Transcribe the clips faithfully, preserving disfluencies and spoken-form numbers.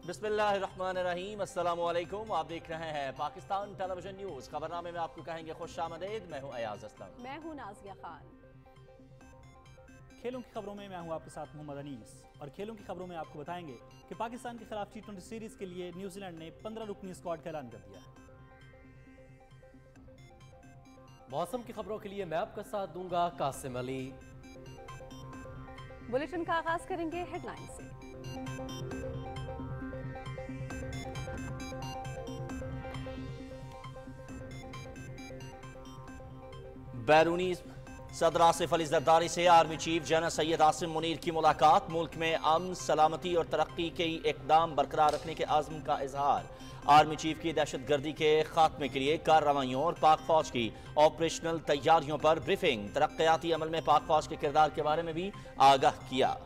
बिस्मिल्लाहिर्रहमानिर्रहीम, अस्सलाम वालेकुम। आप देख रहे हैं पाकिस्तान टेलीविजन न्यूज़। खबरनामे में आपको कहेंगे खुश आमदीद। मैं हूं अयाज असलम। मैं हूं नाज़िया खान। खेलों की खबरों में मैं हूं आपके साथ मोहम्मद अनीस, और खेलों की खबरों में आपको बताएंगे कि पाकिस्तान के खिलाफ टी ट्वेंटी सीरीज के लिए न्यूजीलैंड ने पंद्रह रुकनी स्क्वाड का ऐलान कर दिया है। मौसम की खबरों के लिए मैं आपका साथ दूंगा कासिम अली। बुलेटिन का आगाज करेंगे हेडलाइन से। बैरूनी सदर आसिफ अली जरदारी से army chief general Syed Asim Munir की मुलाकात। मुल्क में अमन, सलामती और तरक्की के इकदाम बरकरार रखने के आज़म का इजहार। आर्मी चीफ की दहशत गर्दी के खात्मे के लिए कार्रवाइयों और पाक फौज की ऑपरेशनल तैयारियों पर ब्रीफिंग। तरक्याती अमल में पाक फौज के किरदार के बारे में भी आगाह किया।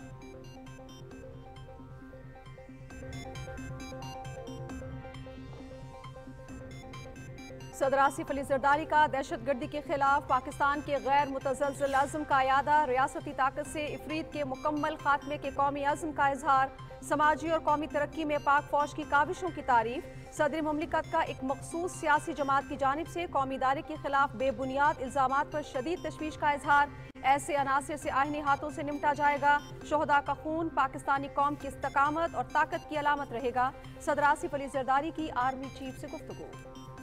सदर आसिफ अली जरदारी का दहशत गर्दी के खिलाफ पाकिस्तान के गैर मुतज़ल्ज़िल अज़्म का यादा। रियासती ताकत से इफरीत के मुकम्मल खात्मे के कौमी अज़्म का इजहार। समाजी और कौमी तरक्की में पाक फौज की काविशों की तारीफ। सदर मुमलिकत का एक मखसूस सियासी जमात की जानिब से कौमी इदारे के खिलाफ बेबुनियाद इल्जामात पर शदीद तशवीश का इजहार। ऐसे अनासिर से आईनी हाथों से निपटा जाएगा। शोहदा का खून पाकिस्तानी कौम की इस्तकामत और ताकत की अलामत रहेगा। सदर आसिफ अली जरदारी की आर्मी चीफ से गुफ्तगू।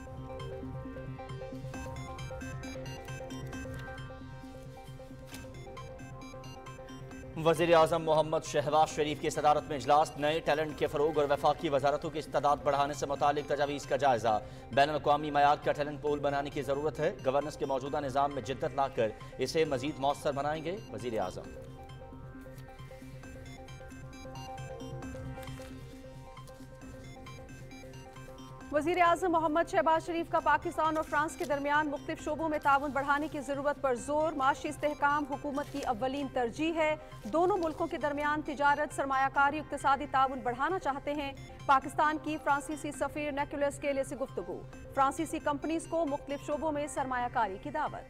वज़ीर आज़म मोहम्मद शहबाज शरीफ की सदारत में इजलास। नए टैलेंट के फ़रोग और वफाकी वजारतों की इस्तादाद बढ़ाने से मुतालिक तजावीज़ का जायज़ा। बैनुल-अक़वामी मयार का टैलेंट पूल बनाने की ज़रूरत है। गवर्नेंस के मौजूदा निज़ाम में जिद्दत लाकर इसे मज़ीद मौसर बनाएंगे वज़ीर आज़म। वज़ीर आज़म मोहम्मद शहबाज शरीफ का पाकिस्तान और फ्रांस के दरमियान मुख्तलिफ शोबों में ताउन बढ़ाने की ज़रूरत पर जोर। माशी इस्तेहकाम हुकूमत की अव्वलीन तरजीह है। दोनों मुल्कों के दरमियान तिजारत, सरमायाकारी, इक़्तिसादी ताउन बढ़ाना चाहते हैं। पाकिस्तान की फ्रांसीसी सफ़ीर निकोलस केले से गुफ्तगू। फ्रांसीसी कंपनीज को मुख्तलिफ शोबों में सरमायाकारी की दावत।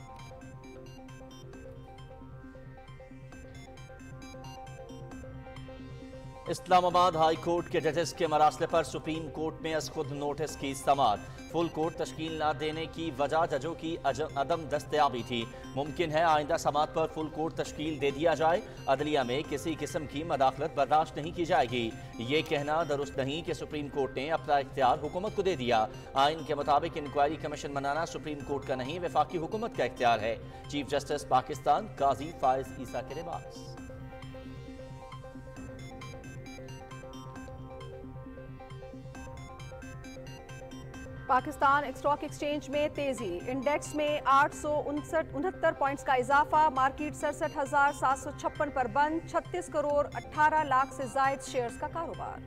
इस्लामाबाद हाई कोर्ट के जजेस के मरासले पर सुप्रीम कोर्ट में अज खुद नोटिस की समाअत। फुल कोर्ट तश्कील न देने की वजह जजों की अदम दस्तयाबी थी। मुमकिन है आइंदा समाअत पर फुल कोर्ट तश्कील दे दिया जाए। अदलिया में किसी किस्म की मदाखलत बर्दाश्त नहीं की जाएगी। ये कहना दुरुस्त नहीं कि सुप्रीम कोर्ट ने अपना इख्तियार हुकूमत को दे दिया। आइन के मुताबिक इंक्वायरी कमीशन बनाना सुप्रीम कोर्ट का नहीं, वफाकी हुकूमत का इख्तियार है। चीफ जस्टिस पाकिस्तान काजी फाइज ईसा के लिबास। पाकिस्तान स्टॉक एक्सचेंज में तेजी। इंडेक्स में आठ सौ उनसठ उनहत्तर पॉइंट्स का इजाफा। मार्केट सड़सठ हजार सात सौ छप्पन पर बंद। छत्तीस करोड़ अठारह लाख से जायद शेयर्स का कारोबार।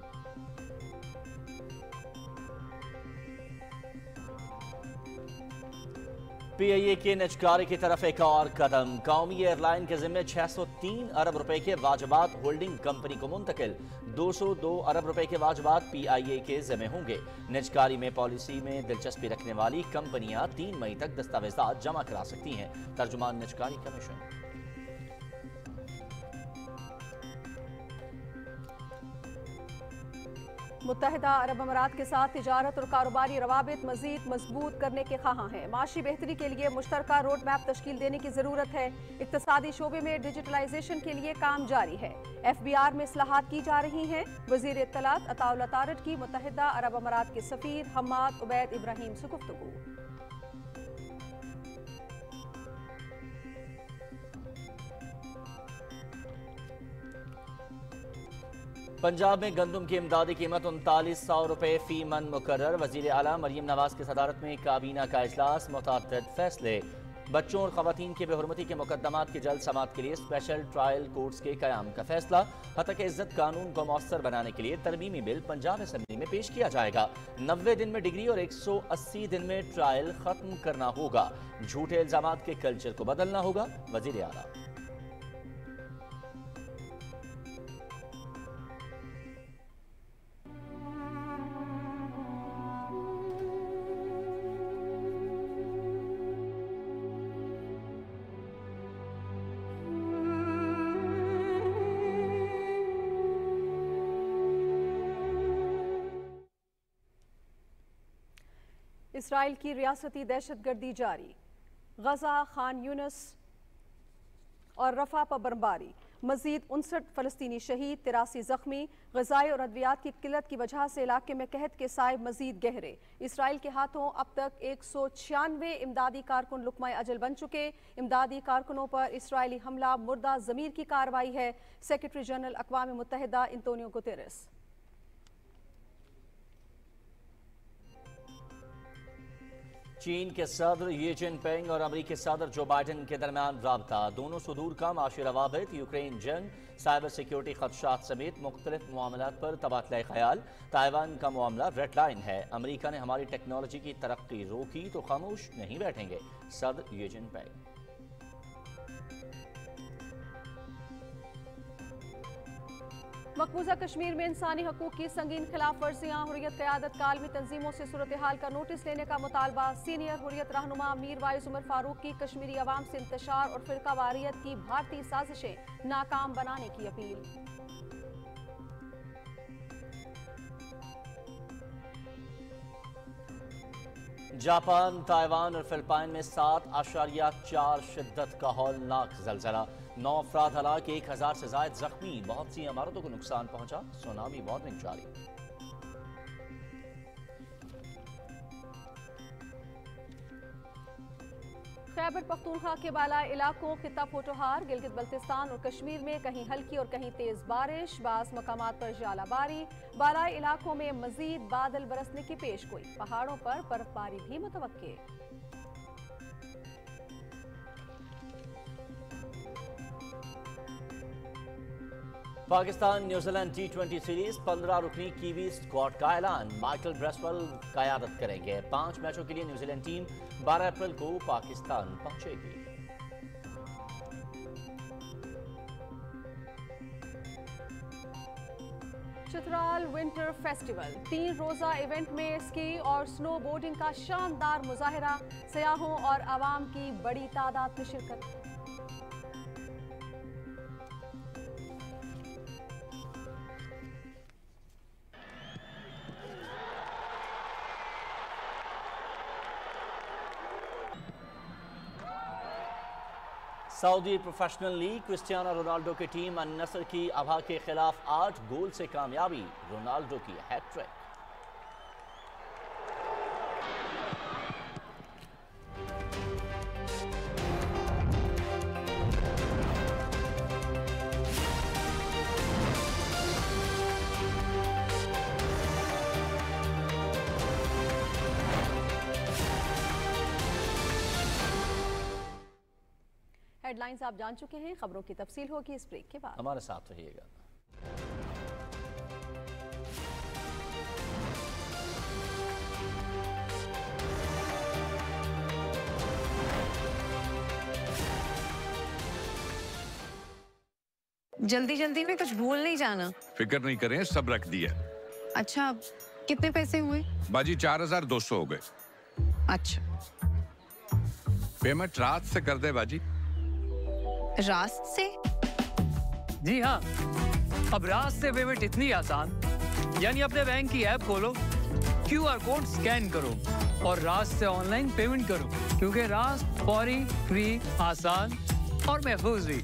पी आई ए के निजकारी की तरफ एक और कदम। कौमी एयरलाइन के जिम्मे छह सौ तीन अरब रुपए के वाजबात होल्डिंग कंपनी को मुंतकिल। दो सौ दो अरब रुपए के वाजबात पी आई ए के जिम्मे होंगे। निजकारी में पॉलिसी में दिलचस्पी रखने वाली कंपनियां तीन मई तक दस्तावेजात जमा करा सकती हैं। तर्जुमान निजकारी कमीशन। मुत्तहिदा अरब अमारात के साथ तिजारत और कारोबारी रवाबित मजीद मजबूत करने के ख़्वाहां हैं। माशी बेहतरी के लिए मुश्तरका रोड मैप तश्कील देने की ज़रूरत है। इक़्तिसादी शोबे में डिजिटलाइजेशन के लिए काम जारी है। एफ बी आर में इस्लाहात की जा रही हैं। वज़ीर इत्तलात अताउल्लाह तारट की मुत्तहिदा अरब अमारात के सफ़ीर हम्माद उबैद इब्राहिम से गुफ्तगू। पंजाब में गंदम की इमदादी कीमत उनतालीस सौ रुपये फी मन मुकर्रर। वज़ीर आला मरियम नवाज की सदारत में काबीना का इजलास। मुतअद्दिद फैसले। बच्चों और खवातीन के बेहुरमती के मुकदमात की जल्द समाअत के लिए स्पेशल ट्रायल कोर्ट्स के क़याम का फैसला। हतक इज्जत कानून को मौसर बनाने के लिए तरमीमी बिल पंजाब असम्बली में पेश किया जाएगा। नब्बे दिन में डिग्री और एक सौ अस्सी दिन में ट्रायल खत्म करना होगा। झूठे इल्जामात के कल्चर को बदलना होगा। वज़ीर आला। اسرائیل کی ریاستی دہشت گردی جاری، غزہ، خان یونس اور رفح پر بمباری، مزید انسٹھ فلسطینی شہید، تراسی زخمی، غذائی اور ادویات کی قلت کی وجہ سے علاقے میں قحط کے سائے مزید گہرے، اسرائیل کے ہاتھوں اب تک ایک سو چھیانوے امدادی کارکن لقمہ اجل بن چکے، امدادی کارکنوں پر اسرائیلی حملہ مردہ ضمیر کی کارروائی ہے، سیکرٹری جنرل اقوام متحدہ انتونیو گوتیرس۔ چین کے صدر یی جن پنگ اور امریکی صدر جو بائیڈن کے درمیان رابطہ، دونوں صدور کا معاشی روابط، یوکرین جنگ، سائبر سیکیورٹی خدشات سمیت مختلف معاملات پر تبادلہ خیال۔ تائیوان کا معاملہ ریڈ لائن ہے، امریکہ نے ہماری ٹیکنالوجی کی ترقی روکی تو خاموش نہیں بیٹھیں گے، صدر یی جن پنگ۔ مقبوضہ کشمیر میں انسانی حقوق کی سنگین خلاف ورزیاں، حریت قیادت کا عالمی تنظیموں سے صورتحال کا نوٹس لینے کا مطالبہ، سینئر حریت رہنما میر وائز عمر فاروق کی کشمیری عوام سے انتشار اور فرقہ واریت کی بھارتی سازشیں ناکام بنانے کی اپیل۔ جاپان، تائیوان اور فلپائن میں سات اشاریہ چار شدت کا ہولناک زلزلہ، نو افراد ہلاک، ایک ہزار سے زائد زخمی، بہت سی عمارتوں کو نقصان پہنچا، سونامی وارننگ جاری۔ خیبر پختونخوا کے بالائی علاقوں خطہ پوٹوہار، گلگت بلتستان اور کشمیر میں کہیں ہلکی اور کہیں تیز بارش، بعض مقامات پر ژالہ باری، بالائی علاقوں میں مزید بادل برسنے کی پیش گوئی، پہاڑوں پر برف باری بھی متوقع۔ Pakistan New Zealand T twenty series پندرہ رکنی کیوی اسکواڈ کا اعلان، مائیکل بریسویل قیادت کریں گے، پانچ میچوں کے لیے نیوزی لینڈ ٹیم بارہ اپریل کو پاکستان پہنچے گی۔ چترال ونٹر فیسٹیول، تین روزہ ایونٹ میں اسکی اور سنو بورڈنگ کا شاندار مظاہرہ، سیاحوں اور عوام کی بڑی تعداد میں شرکت۔ Saudi professional league, Cristiano Ronaldo کی ٹیم النصر کی ابہا کے خلاف آٹھ گول سے کامیابی، رونالڈو کی ہیٹ ٹرک۔ ہیڈ لائنز آپ جان چکے ہیں، خبروں کی تفصیل ہوگی اس بریک کے بعد، ہمارے ساتھ رہیے گا۔ جلدی جلدی میں کچھ بھول نہیں جانا۔ فکر نہیں کریں، سب رکھ دیا۔ اچھا، کتنے پیسے ہوئے؟ باجی چار ہزار دو سو ہو گئے۔ اچھا، پیمنٹ رات سے کر دے باجی۔ راست سے؟ جی ہاں، اب راست سے پیمنٹ اتنی آسان، یعنی اپنے بینک کی ایپ کھولو، کیو آر کوڈ سکین کرو اور راست سے آن لائن پیمنٹ کرو، کیونکہ راست فوری، فری، آسان اور محفوظ بھی۔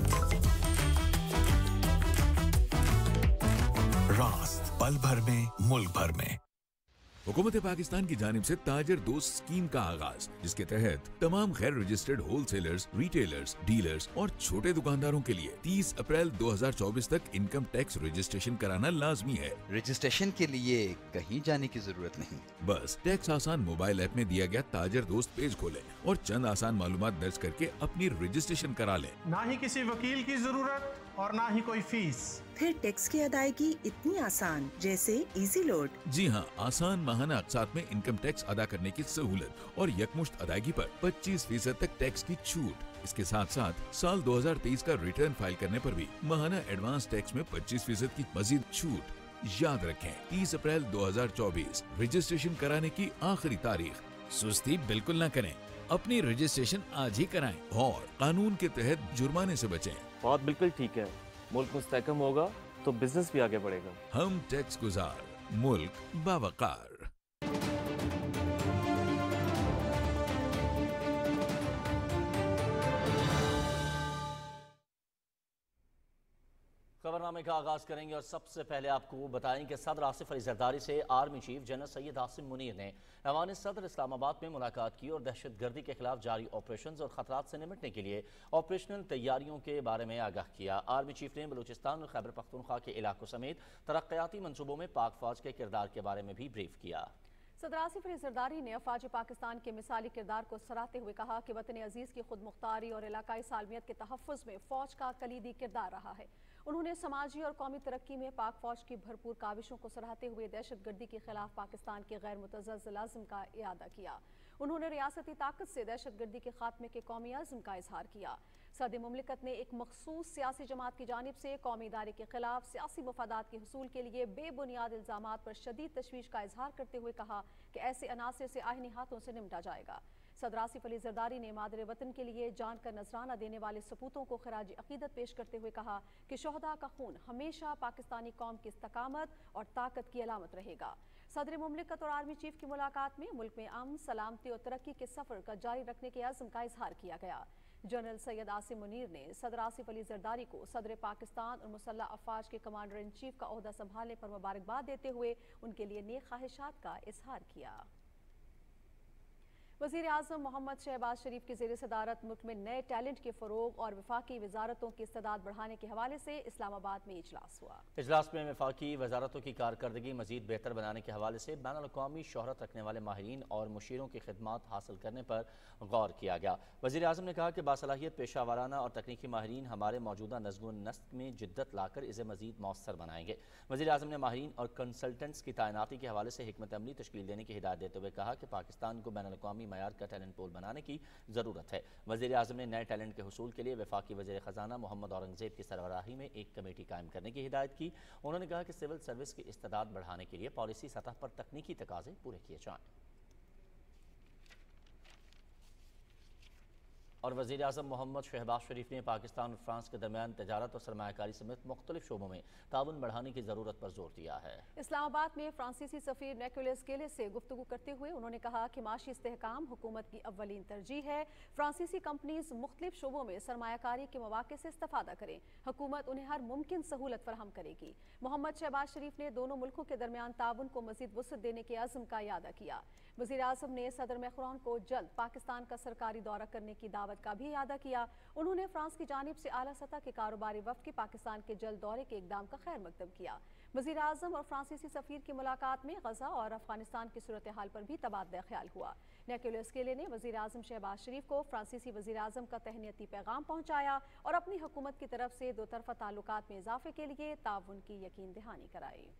راست، پل بھر میں، ملک بھر میں۔ حکومت پاکستان کی جانب سے تاجر دوست اسکیم کا آغاز، جس کے تحت تمام غیر registered wholesalers, retailers, dealers اور چھوٹے دکانداروں کے لیے تیس اپریل دو ہزار چوبیس تک انکم ٹیکس رجسٹریشن کرانا لازمی ہے۔ رجسٹریشن کے لیے کہیں جانے کی ضرورت نہیں، بس ٹیکس آسان موبائل ایپ میں دیا گیا تاجر دوست پیج کھولیں اور چند آسان معلومات درج کر کے اپنی رجسٹریشن کرا لیں۔ نہ ہی کسی وکیل کی ضرورت اور نہ ہی کوئی فیس، پھر ٹیکس کی ادائیگی اتنی آسان جیسے ایزی لوڈ۔ جی ہاں، آسان ماہانہ اقساط میں انکم ٹیکس ادا کرنے کی سہولت اور یکمشت ادائیگی پر پچیس فیصد تک ٹیکس کی چھوٹ۔ اس کے ساتھ ساتھ سال دو ہزار تیئیس کا ریٹرن فائل کرنے پر بھی ماہانہ ایڈوانس ٹیکس میں پچیس فیصد کی مزید چھوٹ۔ یاد رکھیں، تیس اپریل دو ہزار چوبیس رجسٹریشن کرانے کی آخری تاریخ۔ سستی بالکل نہ کریں، اپنی رجسٹریشن آج ہی کرائیں اور قانون کے تحت جرمانے سے بچیں۔ بات بالکل ٹھیک ہے، ملک مستحکم ہوگا تو بزنس بھی آگے بڑھے گا۔ ہم ٹیکس گزار، ملک باوقار۔ نامے کا آغاز کریں گے اور سب سے پہلے آپ کو بتائیں کہ صدر آصف علی زرداری سے army chief general Syed Asim Munir نے ایوان صدر اسلام آباد میں ملاقات کی اور دہشت گردی کے خلاف جاری آپریشنز اور خطرات سے نمٹنے کے لیے آپریشنل تیاریوں کے بارے میں آگاہ کیا۔ آرمی چیف نے بلوچستان اور خیبر پختونخوا کے علاقوں سمیت ترقیاتی منصوبوں میں پاک فوج کے کردار کے بارے میں بھی بریف کیا۔ صدر آصف علی زرداری نے افواج پاکستان کے مثالی کردار کو سراہتے ہوئے کہا کہ وطن عزیز کی خود مختاری اور علاقائی سالمیت کے تحفظ میں فوج کا کلیدی کردار رہا ہے۔ انہوں نے سماجی اور قومی ترقی میں پاک فوج کی بھرپور کاوشوں کو سراہتے ہوئے دہشت گردی کے خلاف پاکستان کے غیر متزلزل عزم کا اعادہ کیا۔ انہوں نے ریاستی طاقت سے دہشت گردی کے خاتمے کے قومی عزم کا اظہار کیا۔ صدر مملکت نے ایک مخصوص سیاسی جماعت کی جانب سے قومی ادارے کے خلاف سیاسی مفادات کے حصول کے لیے بے بنیاد الزامات پر شدید تشویش کا اظہار کرتے ہوئے کہا کہ ایسے عناصر سے آئینی ہاتھوں سے نمٹا جائے گا۔ صدر آصف علی زرداری نے مادر وطن کے لیے جان کا نذرانہ دینے والے سپوتوں کو خراج عقیدت پیش کرتے ہوئے کہا کہ شہداء کا خون ہمیشہ پاکستانی قوم کی استقامت اور طاقت کی علامت رہے گا۔ صدر مملکت اور آرمی چیف کی ملاقات میں ملک میں امن، سلامتی اور ترقی کے سفر کا جاری رکھنے کے عزم کا اظہار کیا گیا۔ جنرل سید عاصم منیر نے صدر آصف علی زرداری کو صدر پاکستان اور مسلح افواج کے کمانڈر ان چیف کا عہدہ سنبھالنے پر مبارکباد دیتے ہوئے ان کے لیے نیک خواہشات کا اظہار کیا۔ وزیر اعظم محمد شہباز شریف کی زیر صدارت ملک میں نئے ٹیلنٹ کے فروغ اور وفاقی وزارتوں کی استعداد بڑھانے کے حوالے سے اسلام آباد میں اجلاس ہوا۔ اجلاس میں وفاقی وزارتوں کی کارکردگی مزید بہتر بنانے کے حوالے سے بین الاقوامی شہرت رکھنے والے ماہرین اور مشیروں کی خدمات حاصل کرنے پر غور کیا گیا۔ وزیر اعظم نے کہا کہ باصلاحیت پیشہ ورانہ اور تکنیکی ماہرین ہمارے موجودہ نظم و نسق میں جدت لا کر اسے مزید مؤثر بنائیں گے۔ وزیر اعظم نے ماہرین اور کنسلٹنٹس کی تعیناتی کے حوالے سے حکمت عملی تشکیل دینے کی ہدایت دیتے ہوئے کہا کہ پاکستان کو بین الاقوامی معیار کا ٹیلنٹ پول بنانے کی ضرورت ہے۔ وزیر اعظم نے نئے ٹیلنٹ کے حصول کے لیے وفاقی وزیر خزانہ محمد اورنگزیب کی سربراہی میں ایک کمیٹی قائم کرنے کی ہدایت کی۔ انہوں نے کہا کہ سول سروس کی استعداد بڑھانے کے لیے پالیسی سطح پر تکنیکی تقاضے پورے کیے جائیں۔ اور وزیر اعظم محمد شہباز شریف نے پاکستان اور فرانس کے درمیان تجارت اور سرمایہ کاری سمیت مختلف شعبوں میں تعاون بڑھانے کی ضرورت پر زور دیا ہے۔ اسلام آباد میں فرانسیسی سفیر نیکولس گیلے سے گفتگو کرتے ہوئے انہوں نے کہا کہ معاشی استحکام حکومت کی اولین ترجیح ہے۔ فرانسیسی کمپنیز مختلف شعبوں میں سرمایہ کاری کے مواقع سے استفادہ کریں۔ حکومت انہیں ہر ممکن سہولت فراہم کرے گی۔ محمد شہباز شریف نے دونوں ملکوں کے درمیان تعاون کو مزید وسعت دینے کے عزم کا اعادہ کیا۔ وزیر اعظم نے صدر میکرون کو جلد پاکستان کا سرکاری دورہ کرنے کی دعوت کا بھی اعادہ کیا۔ انہوں نے فرانس کی جانب سے اعلیٰ سطح کے کاروباری وفد کے پاکستان کے جلد دورے کے اقدام کا خیر مقدم کیا۔ وزیر اعظم اور فرانسیسی سفیر کی ملاقات میں غزہ اور افغانستان کی صورتحال پر بھی تبادلہ خیال ہوا۔ نیکولس گیلے نے وزیر اعظم شہباز شریف کو فرانسیسی وزیر اعظم کا تہنیتی پیغام پہنچایا اور اپنی حکومت کی طرف سے دو طرفہ تعلقات میں اضافے کے لیے تعاون کی یقین دہانی کرائی۔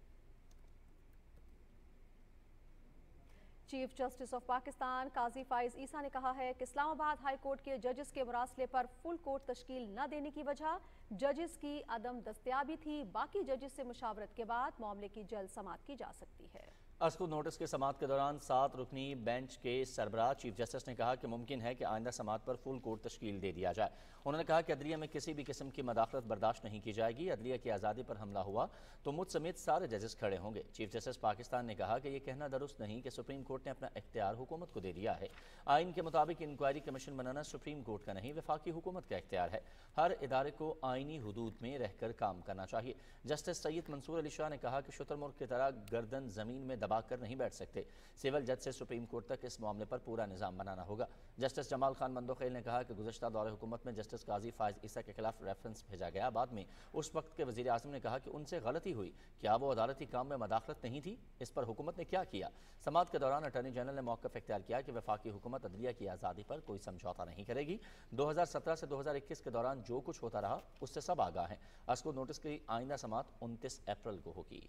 چیف جسٹس آف پاکستان قاضی فائز عیسیٰ نے کہا ہے کہ اسلام آباد ہائی کورٹ کے ججز کے مراسلے پر فل کورٹ تشکیل نہ دینے کی وجہ ججز کی عدم دستیابی تھی۔ باقی ججز سے مشاورت کے بعد معاملے کی جلد سماعت کی جا سکتی ہے۔ اسکو نوٹس کے سماعت کے دوران سات رکنی بینچ کے سربراہ چیف جسٹس نے کہا کہ ممکن ہے کہ آئندہ سماعت پر فل کورٹ تشکیل دے دیا جائے۔ انہوں نے کہا کہ عدلیہ میں کسی بھی قسم کی مداخلت برداشت نہیں کی جائے گی۔ عدلیہ کی آزادی پر حملہ ہوا تو مجھ سمیت سارے ججز کھڑے ہوں گے۔ چیف جسٹس پاکستان نے کہا کہ یہ کہنا درست نہیں کہ سپریم کورٹ نے اپنا اختیار حکومت کو دے دیا ہے۔ آئین کے مطابق انکوائری کمیشن بنانا سپریم کورٹ کا نہیں، وفاقی حکومت کا اختیار ہے۔ ہر ادارے کو آئینی حدود میں رہ کر کام کرنا چاہیے۔ جسٹس سید منصور علی شاہ نے کہا کہ شتر مرغ کی طرح گردن زمین میں دبا کر نہیں بیٹھ سکتے۔ سول جج سے سپریم کورٹ تک اس معاملے پر پورا نظام بنانا ہوگا۔ جسٹس جمال خان مندوخیل نے کہا کہ گزشتہ دور حکومت میں جسٹس قاضی فائز عیسیٰ کے خلاف ریفرنس بھیجا گیا۔ بعد میں اس وقت کے وزیر اعظم نے کہا کہ ان سے غلطی ہوئی، کیا وہ عدالتی کام میں مداخلت نہیں تھی؟ اس پر حکومت نے کیا کیا؟ سماعت کے دوران اٹارنی جنرل نے موقف اختیار کیا کہ وفاقی حکومت عدلیہ کی آزادی پر کوئی سمجھوتا نہیں کرے گی۔ دو ہزار سترہ سے دو ہزار اکیس کے دوران جو کچھ ہوتا رہا اس سے سب آگاہ ہیں۔ اسکو نوٹس کی آئندہ سماعت انتیس اپریل کو ہوگی۔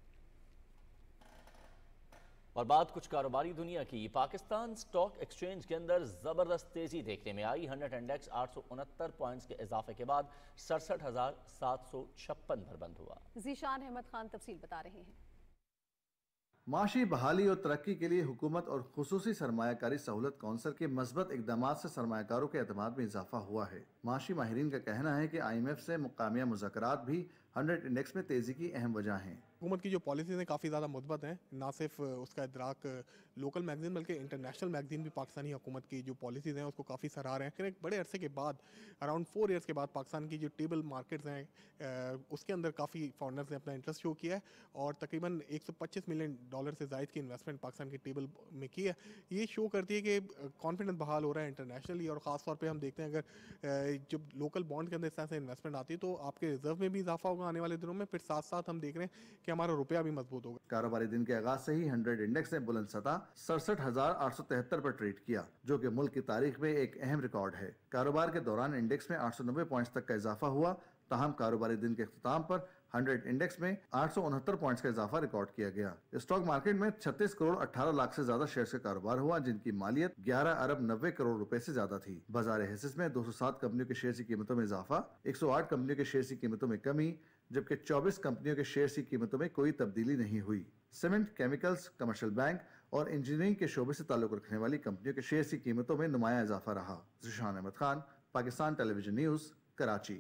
اور بات کچھ کاروباری دنیا کی۔ پاکستان سٹاک ایکسچینج کے اندر زبردست تیزی دیکھنے میں آئی۔ ہنڈریڈ انڈیکس آٹھ سو انہتر پوائنٹس کے اضافے کے بعد سڑسٹھ ہزار سات سو چھپن پر بند ہوا۔ ذیشان احمد خان تفصیل بتا رہے ہیں۔ معاشی بحالی اور ترقی کے لیے حکومت اور خصوصی سرمایہ کاری سہولت کونسل کے مثبت اقدامات سے سرمایہ کاروں کے اعتماد میں اضافہ ہوا ہے۔ معاشی ماہرین کا کہنا ہے کہ آئی ایم ایف سے مقامیہ مذاکرات بھی ہنڈریڈ انڈیکس میں تیزی کی اہم وجہ ہیں۔ हुकूमत की जो पॉलिसीज़ हैं काफ़ी ज़्यादा मुस्बत हैं, ना सिर्फ उसका इदराक लोकल मैगज़ीन बल्कि इंटरनेशनल मैगज़ीन भी पाकिस्तानी हुकूमत की जो पॉलिसीज़ हैं उसको काफ़ी सराह रहे हैं। लेकिन एक बड़े अरसे के बाद अराउंड फोर ईयर्स के बाद पाकिस्तान की जो टेबल मार्केट्स हैं उसके अंदर काफ़ी फॉरनर्स ने अपना इंटरेस्ट शो किया है और तकरीबन एक सौ पच्चीस मिलियन डॉलर से ज़ायद की इन्वेस्टमेंट पाकिस्तान की टेबल में की है। ये शो करती है कि कॉन्फिडेंस बहाल हो रहा है इंटरनेशनली और ख़ास तौर पे हम देखते हैं अगर जब लोकल बॉन्ड के अंदर इस तरह से इन्वेस्टमेंट आती है तो आपके रिजर्व में भी इजाफा होगा आने वाले दिनों में, फिर साथ साथ हम देख रहे हैं कि हमारा रुपया भी मजबूत होगा। कारोबारी दिन के आगाज से ही हंड्रेड इंडेक्स ने बुलंद सतह सड़सठ हजार आठ सौ तिहत्तर पर ट्रेड किया, जो कि मुल्क की तारीख में एक अहम रिकॉर्ड है। कारोबार के दौरान इंडेक्स में आठ सौ नब्बे पॉइंट्स तक का इजाफा हुआ, ताहम कारोबारी दिन के अख्ताम पर हंड्रेड इंडेक्स में आठ सौ उनहत्तर पॉइंट्स का इजाफा रिकॉर्ड किया गया। स्टॉक मार्केट में छत्तीस करोड़ अठारह लाख से ज्यादा शेयर्स का कारोबार हुआ, जिनकी मालियत ग्यारह अरब नब्बे करोड़ रुपए से ज्यादा थी। बाजार हिस्सेस में दो सौ सात कंपनियों के शेयर की कीमतों में इजाफा, एक सौ आठ कंपनियों के शेयर की कीमतों में कमी, जबकि चौबीस कंपनियों के शेयर की कीमतों में कोई तब्दीली नहीं हुई। सीमेंट, केमिकल्स, कमर्शियल बैंक और इंजीनियरिंग के शोबे से ताल्लुक रखने वाली कंपनियों के शेयर की कीमतों में नुमाया इजाफा रहा। Zeeshan Ahmed Khan, Pakistan television news, Karachi.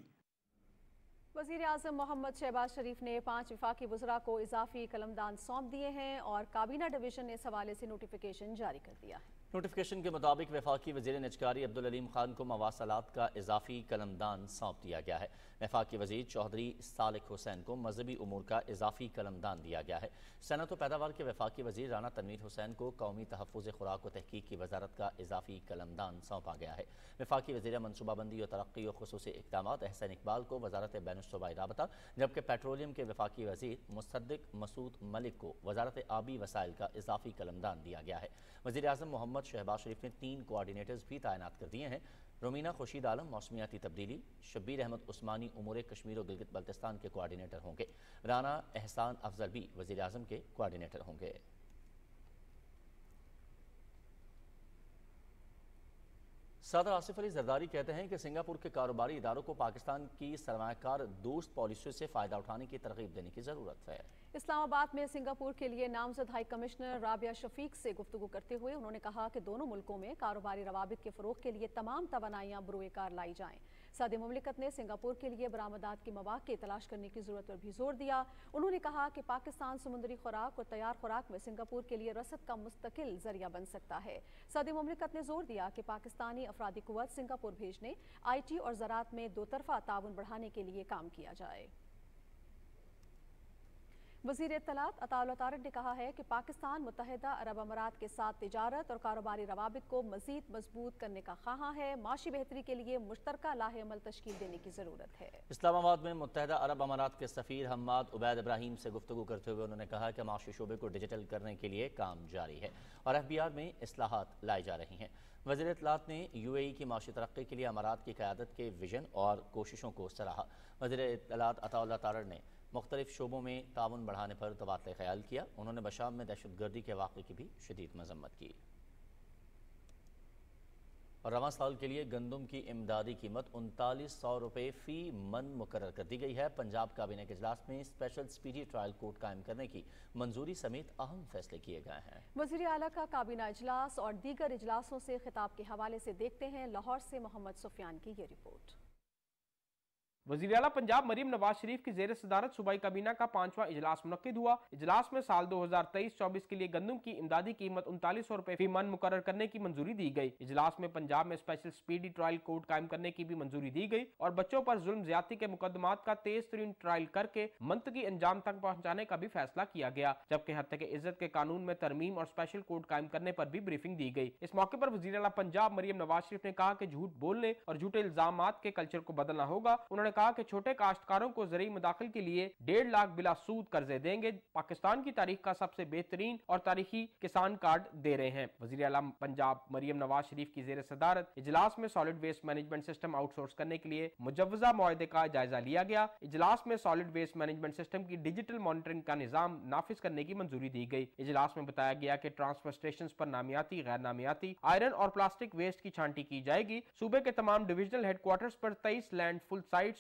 वज़ीर आज़म मोहम्मद शहबाज शरीफ ने पाँच वफाकी वज़रा को इजाफी कलमदान सौंप दिए हैं और काबीना डिवीज़न ने इस हवाले से नोटिफिकेशन जारी कर दिया है। नोटिफिकेशन के मुताबिक वफाकी वज़ीर निजकारी अब्दुल अलीम खान को मवासलात का इजाफी कलमदान सौंप दिया गया है। वफाकी वज़ीर चौधरी सालिक हुसैन को मजहबी उमूर का इजाफी कलमदान दिया गया है। सनत व पैदावार के वफाकी वज़ीर राना तनवीर हुसैन को कौमी तहफ़्फ़ुज़ खुराक व तहक़ीक़ की वजारत का इजाफी कलमदान सौंपा गया है। वफाकी वज़ीर मनसूबाबंदी और तरक्की और खुसूसी इक़दामात अहसन इकबाल को वजारत बैनुस्सूबाई राबता, जबकि पेट्रोलियम के वफाकी वज़ीर मुसद्दिक मसूद मलिक को वजारत आबी वसाइल का इजाफी कलमदान दिया गया है। वज़ीर आज़म मोहम्मद शहबाज शरीफ ने तीन कोआर्डिनेटर्स भी तैनात कर दिए हैं। रोमीना खुर्शीद आलम मौसमियाती तब्दीली, शब्बीर अहमद उस्मानी उमूर कश्मीर और गिलगित बल्तिस्तान के कोआर्डिनेटर होंगे। राना एहसान अफजल भी वज़ीर आज़म के कोआर्डिनेटर होंगे। सदर आसिफ अली जरदारी कहते हैं कि सिंगापुर के कारोबारी इदारों को पाकिस्तान की सरमायाकार दोस्त पॉलिसियों से फ़ायदा उठाने की तरगीब देने की ज़रूरत है। इस्लामाबाद में सिंगापुर के लिए नामजद हाई कमिश्नर राबिया शफीक से गुफ्तगू करते हुए उन्होंने कहा कि दोनों मुल्कों में कारोबारी रवाबित के फ़रोग़ के लिए तमाम तवानाइयाँ बरूए कार लाई जाएँ। सऊदी मुमलिकत ने सिंगापुर के लिए बरामदात के मौक़े तलाश करने की ज़रूरत पर भी जोर दिया। उन्होंने कहा कि पाकिस्तान समुद्री खुराक और तैयार खुराक में सिंगापुर के लिए रसद का मुस्तकिल जरिया बन सकता है। सऊदी मुमलिकत ने जोर दिया कि पाकिस्तानी अफरादी कुव्वत सिंगापुर भेजने, आई टी और ज़राअत में दो तरफ़ा ताउन बढ़ाने के लिए काम किया जाए। वज़ीर इत्तलात अताउल्लाह तारक ने कहा है कि पाकिस्तान मुत्तहिदा अरब अमारात के साथ तिजारत और कारोबारी रवाबित को मज़ीद मजबूत करने का ख़्वाहां है। माशी बेहतरी के लिए मुश्तरका लाहे अमल तश्कील देने की ज़रूरत है। इस्लामाबाद में मुत्तहिदा अरब अमारात के सफ़ीर हम्माद उबैद इब्राहिम से गुफ्तगू करते हुए उन्होंने कहा कि माशी शोबे को डिजिटल करने के लिए काम जारी है और एफ बी आर में इस्लाहात लाई जा रही हैं। वज़ीर इत्तलात ने यू ए ई की माशी तरक्की के लिए अमारात की क़यादत के विजन और कोशिशों को सराहा। वज़ीर इत्तलात अताउल्लाह तारक ने मुख्तलिफ शोबों में ताउन बढ़ाने पर तबादला ख्याल किया। उन्होंने बशाम में दहशत गर्दी के वाक़े की भी शदीद मज़म्मत की। और रवां साल के लिए गंदम की इमदादी कीमत उनतालीस सौ रुपये फ़ी मन मुकर्रर कर दी गई है। पंजाब काबीना के इजलास में स्पेशल स्पीडी ट्रायल कोर्ट कायम करने की मंजूरी समेत अहम फैसले किए गए हैं। वज़ीर आला का काबीना इजलास और दीगर इजलासों से खिताब के हवाले से देखते हैं लाहौर से मोहम्मद सुफियान की ये रिपोर्ट। वज़ीर आला पंजाब मरीम नवाज शरीफ की ज़ेर सदारत सूबाई काबीना का पांचवा इजलास मुनक्किद हुआ। इजलास में साल दो हजार तेईस चौबीस के लिए गंदम की इमदादी कीमत उनतालीस सौ रुपए फी मन मुकर्रर करने की मंजूरी दी गई। इजलास में पंजाब में स्पेशल स्पीडी ट्रायल कोर्ट कायम करने की भी मंजूरी दी गई और बच्चों पर जुल्म ज्यादती के मुकदमात का तेज तरीन ट्रायल करके मंतकी अंजाम तक पहुँचाने का भी फैसला किया गया, जबकि हत्या के इज्जत के कानून में तरमीम और स्पेशल कोर्ट कायम करने पर भी ब्रीफिंग दी गई। इस मौके पर वज़ीर आला पंजाब मरीम नवाज शरीफ ने कहा कि झूठ बोलने और झूठे इल्जामात के कल्चर को बदलना होगा। उन्होंने कहा कि छोटे काश्तकारों को ज़रूरी मुदाखिल के लिए डेढ़ लाख बिला सूद कर्जे देंगे। पाकिस्तान की तारीख का सबसे बेहतरीन और तारीखी किसान कार्ड दे रहे हैं। वज़ीर आला पंजाब मरियम नवाज शरीफ की ज़ेर सदारत इजलास में solid waste management system outsource करने के लिए मुजव्वजा मुआहदे का जायजा लिया गया। इजलास में सॉलिड वेस्ट मैनेजमेंट सिस्टम की डिजिटल मॉनिटरिंग का निजाम नाफिज करने की मंजूरी दी गई। इजलास में बताया गया कि ट्रांसफर स्टेशन पर नामियाती, गैर नामियाती आयरन और प्लास्टिक वेस्ट की छांटी की जाएगी। सूबे के तमाम डिविजनल हेडक्वार्टर्स पर तेईस लैंड फुल साइट्स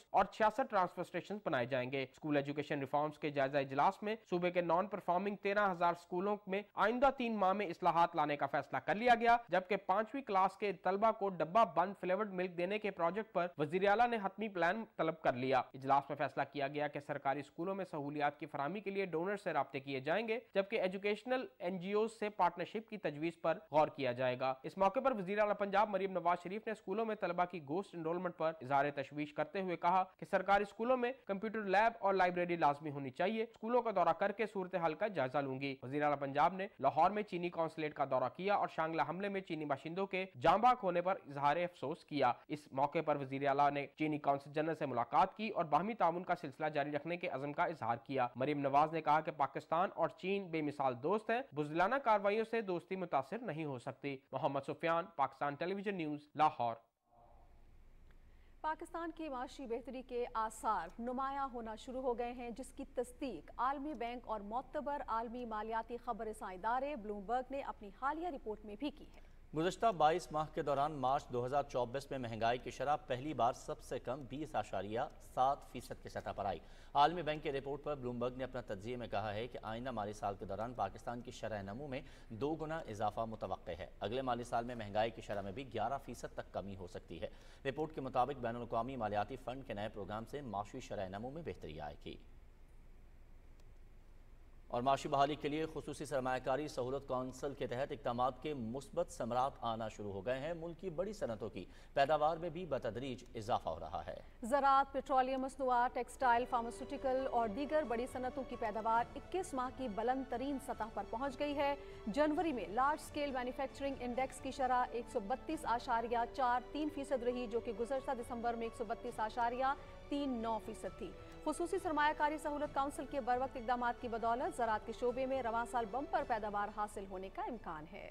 और छियासठ ट्रांसफर स्टेशन बनाए जाएंगे। स्कूल एजुकेशन रिफॉर्म्स के जायजा इजलास में सूबे के नॉन परफॉर्मिंग तेरह हजार स्कूलों में आइंदा तीन माह में इस्लाहात लाने का फैसला कर लिया गया, जबकि पांचवी क्लास के तलबा को डब्बा बंद फ्लेवर्ड मिल्क देने के प्रोजेक्ट पर वजीर आला ने हतमी प्लान तलब कर लिया। इजलास में फैसला किया गया कि सरकारी स्कूलों में सहूलियात की फराहमी के लिए डोनर से राब्ते किए जाएंगे, जबकि एजुकेशनल एनजीओ से पार्टनरशिप की तजवीज पर गौर किया जाएगा। इस मौके पर वजीर आला पंजाब मरीम नवाज शरीफ ने स्कूलों में तलबा की गोश्त एनरोलमेंट पर इजहार तशवीश करते हुए कहा कि सरकारी स्कूलों में कंप्यूटर लैब और लाइब्रेरी लाजमी होनी चाहिए। स्कूलों का दौरा करके सूरत हाल का जायजा लूंगी। वजीर आला पंजाब ने लाहौर में चीनी कौंसलेट का दौरा किया और शांगला हमले में चीनी बाशिंदों के जांबाक होने पर इजहार अफसोस किया। इस मौके पर वजीर आला ने चीनी कौंसल जनरल से मुलाकात की और बाहमी ताउन का सिलसिला जारी रखने के अज़म का इजहार किया। मरीम नवाज ने कहा कि पाकिस्तान और चीन बेमिसाल दोस्त हैं, बुज़दिलाना कार्रवाइयों से दोस्ती मुतासिर नहीं हो सकती। Muhammad Sufiyan, Pakistan television news, Lahore. पाकिस्तान की माशी बेहतरी के आसार नुमायां होना शुरू हो गए हैं, जिसकी तस्दीक आलमी बैंक और मोतबर आलमी मालियाती खबर रसां इदारे ब्लूमबर्ग ने अपनी हालिया रिपोर्ट में भी की है। गुज़श्ता बाईस माह के दौरान मार्च दो हज़ार चौबीस में महंगाई की शरह पहली बार सबसे कम बीस आशारिया सात फीसद की सतह पर आई। आलमी बैंक की रिपोर्ट पर ब्लूमबर्ग ने अपना तज्ज़िये में कहा है कि आइंदा माली साल के दौरान पाकिस्तान की शरह नमू में दो गुना इजाफा मुतवक्के है। अगले माली साल में महंगाई की शरह में भी ग्यारह फीसद तक कमी हो सकती है। रिपोर्ट के मुताबिक बैनुल अक़वामी मालियाती फ़ंड के नए प्रोग्राम से माशी शरह नमू में बेहतरी आएगी। और माशी बहाली के लिए खुसूसी सरमायाकारी सहूलत कौंसिल के तहत इक़दामात के मुस्बत समरात आना शुरू हो गए हैं। मुल्क की बड़ी सनतों की पैदावार में भी बतदरीज इजाफा हो रहा है। ज़राअत, पेट्रोलियम मसनूआत, टेक्सटाइल, फार्मास्यूटिकल और दीगर बड़ी सनतों की पैदावार इक्कीस माह की बुलंद तरीन सतह पर पहुँच गई है। जनवरी में लार्ज स्केल मैन्युफैक्चरिंग इंडेक्स की शरह एक सौ बत्तीस आशारिया चार तीन फीसद रही, जो कि गुज़श्ता दिसंबर में एक सौ बत्तीस आशारिया तीन नौ फीसद थी। खुसूसी सरमायाकारी सहूलत काउंसिल के बरवक्त इक़दामात की बदौलत ज़राअत के शोबे में रवां साल बम्पर पैदावार हासिल होने का इम्कान है।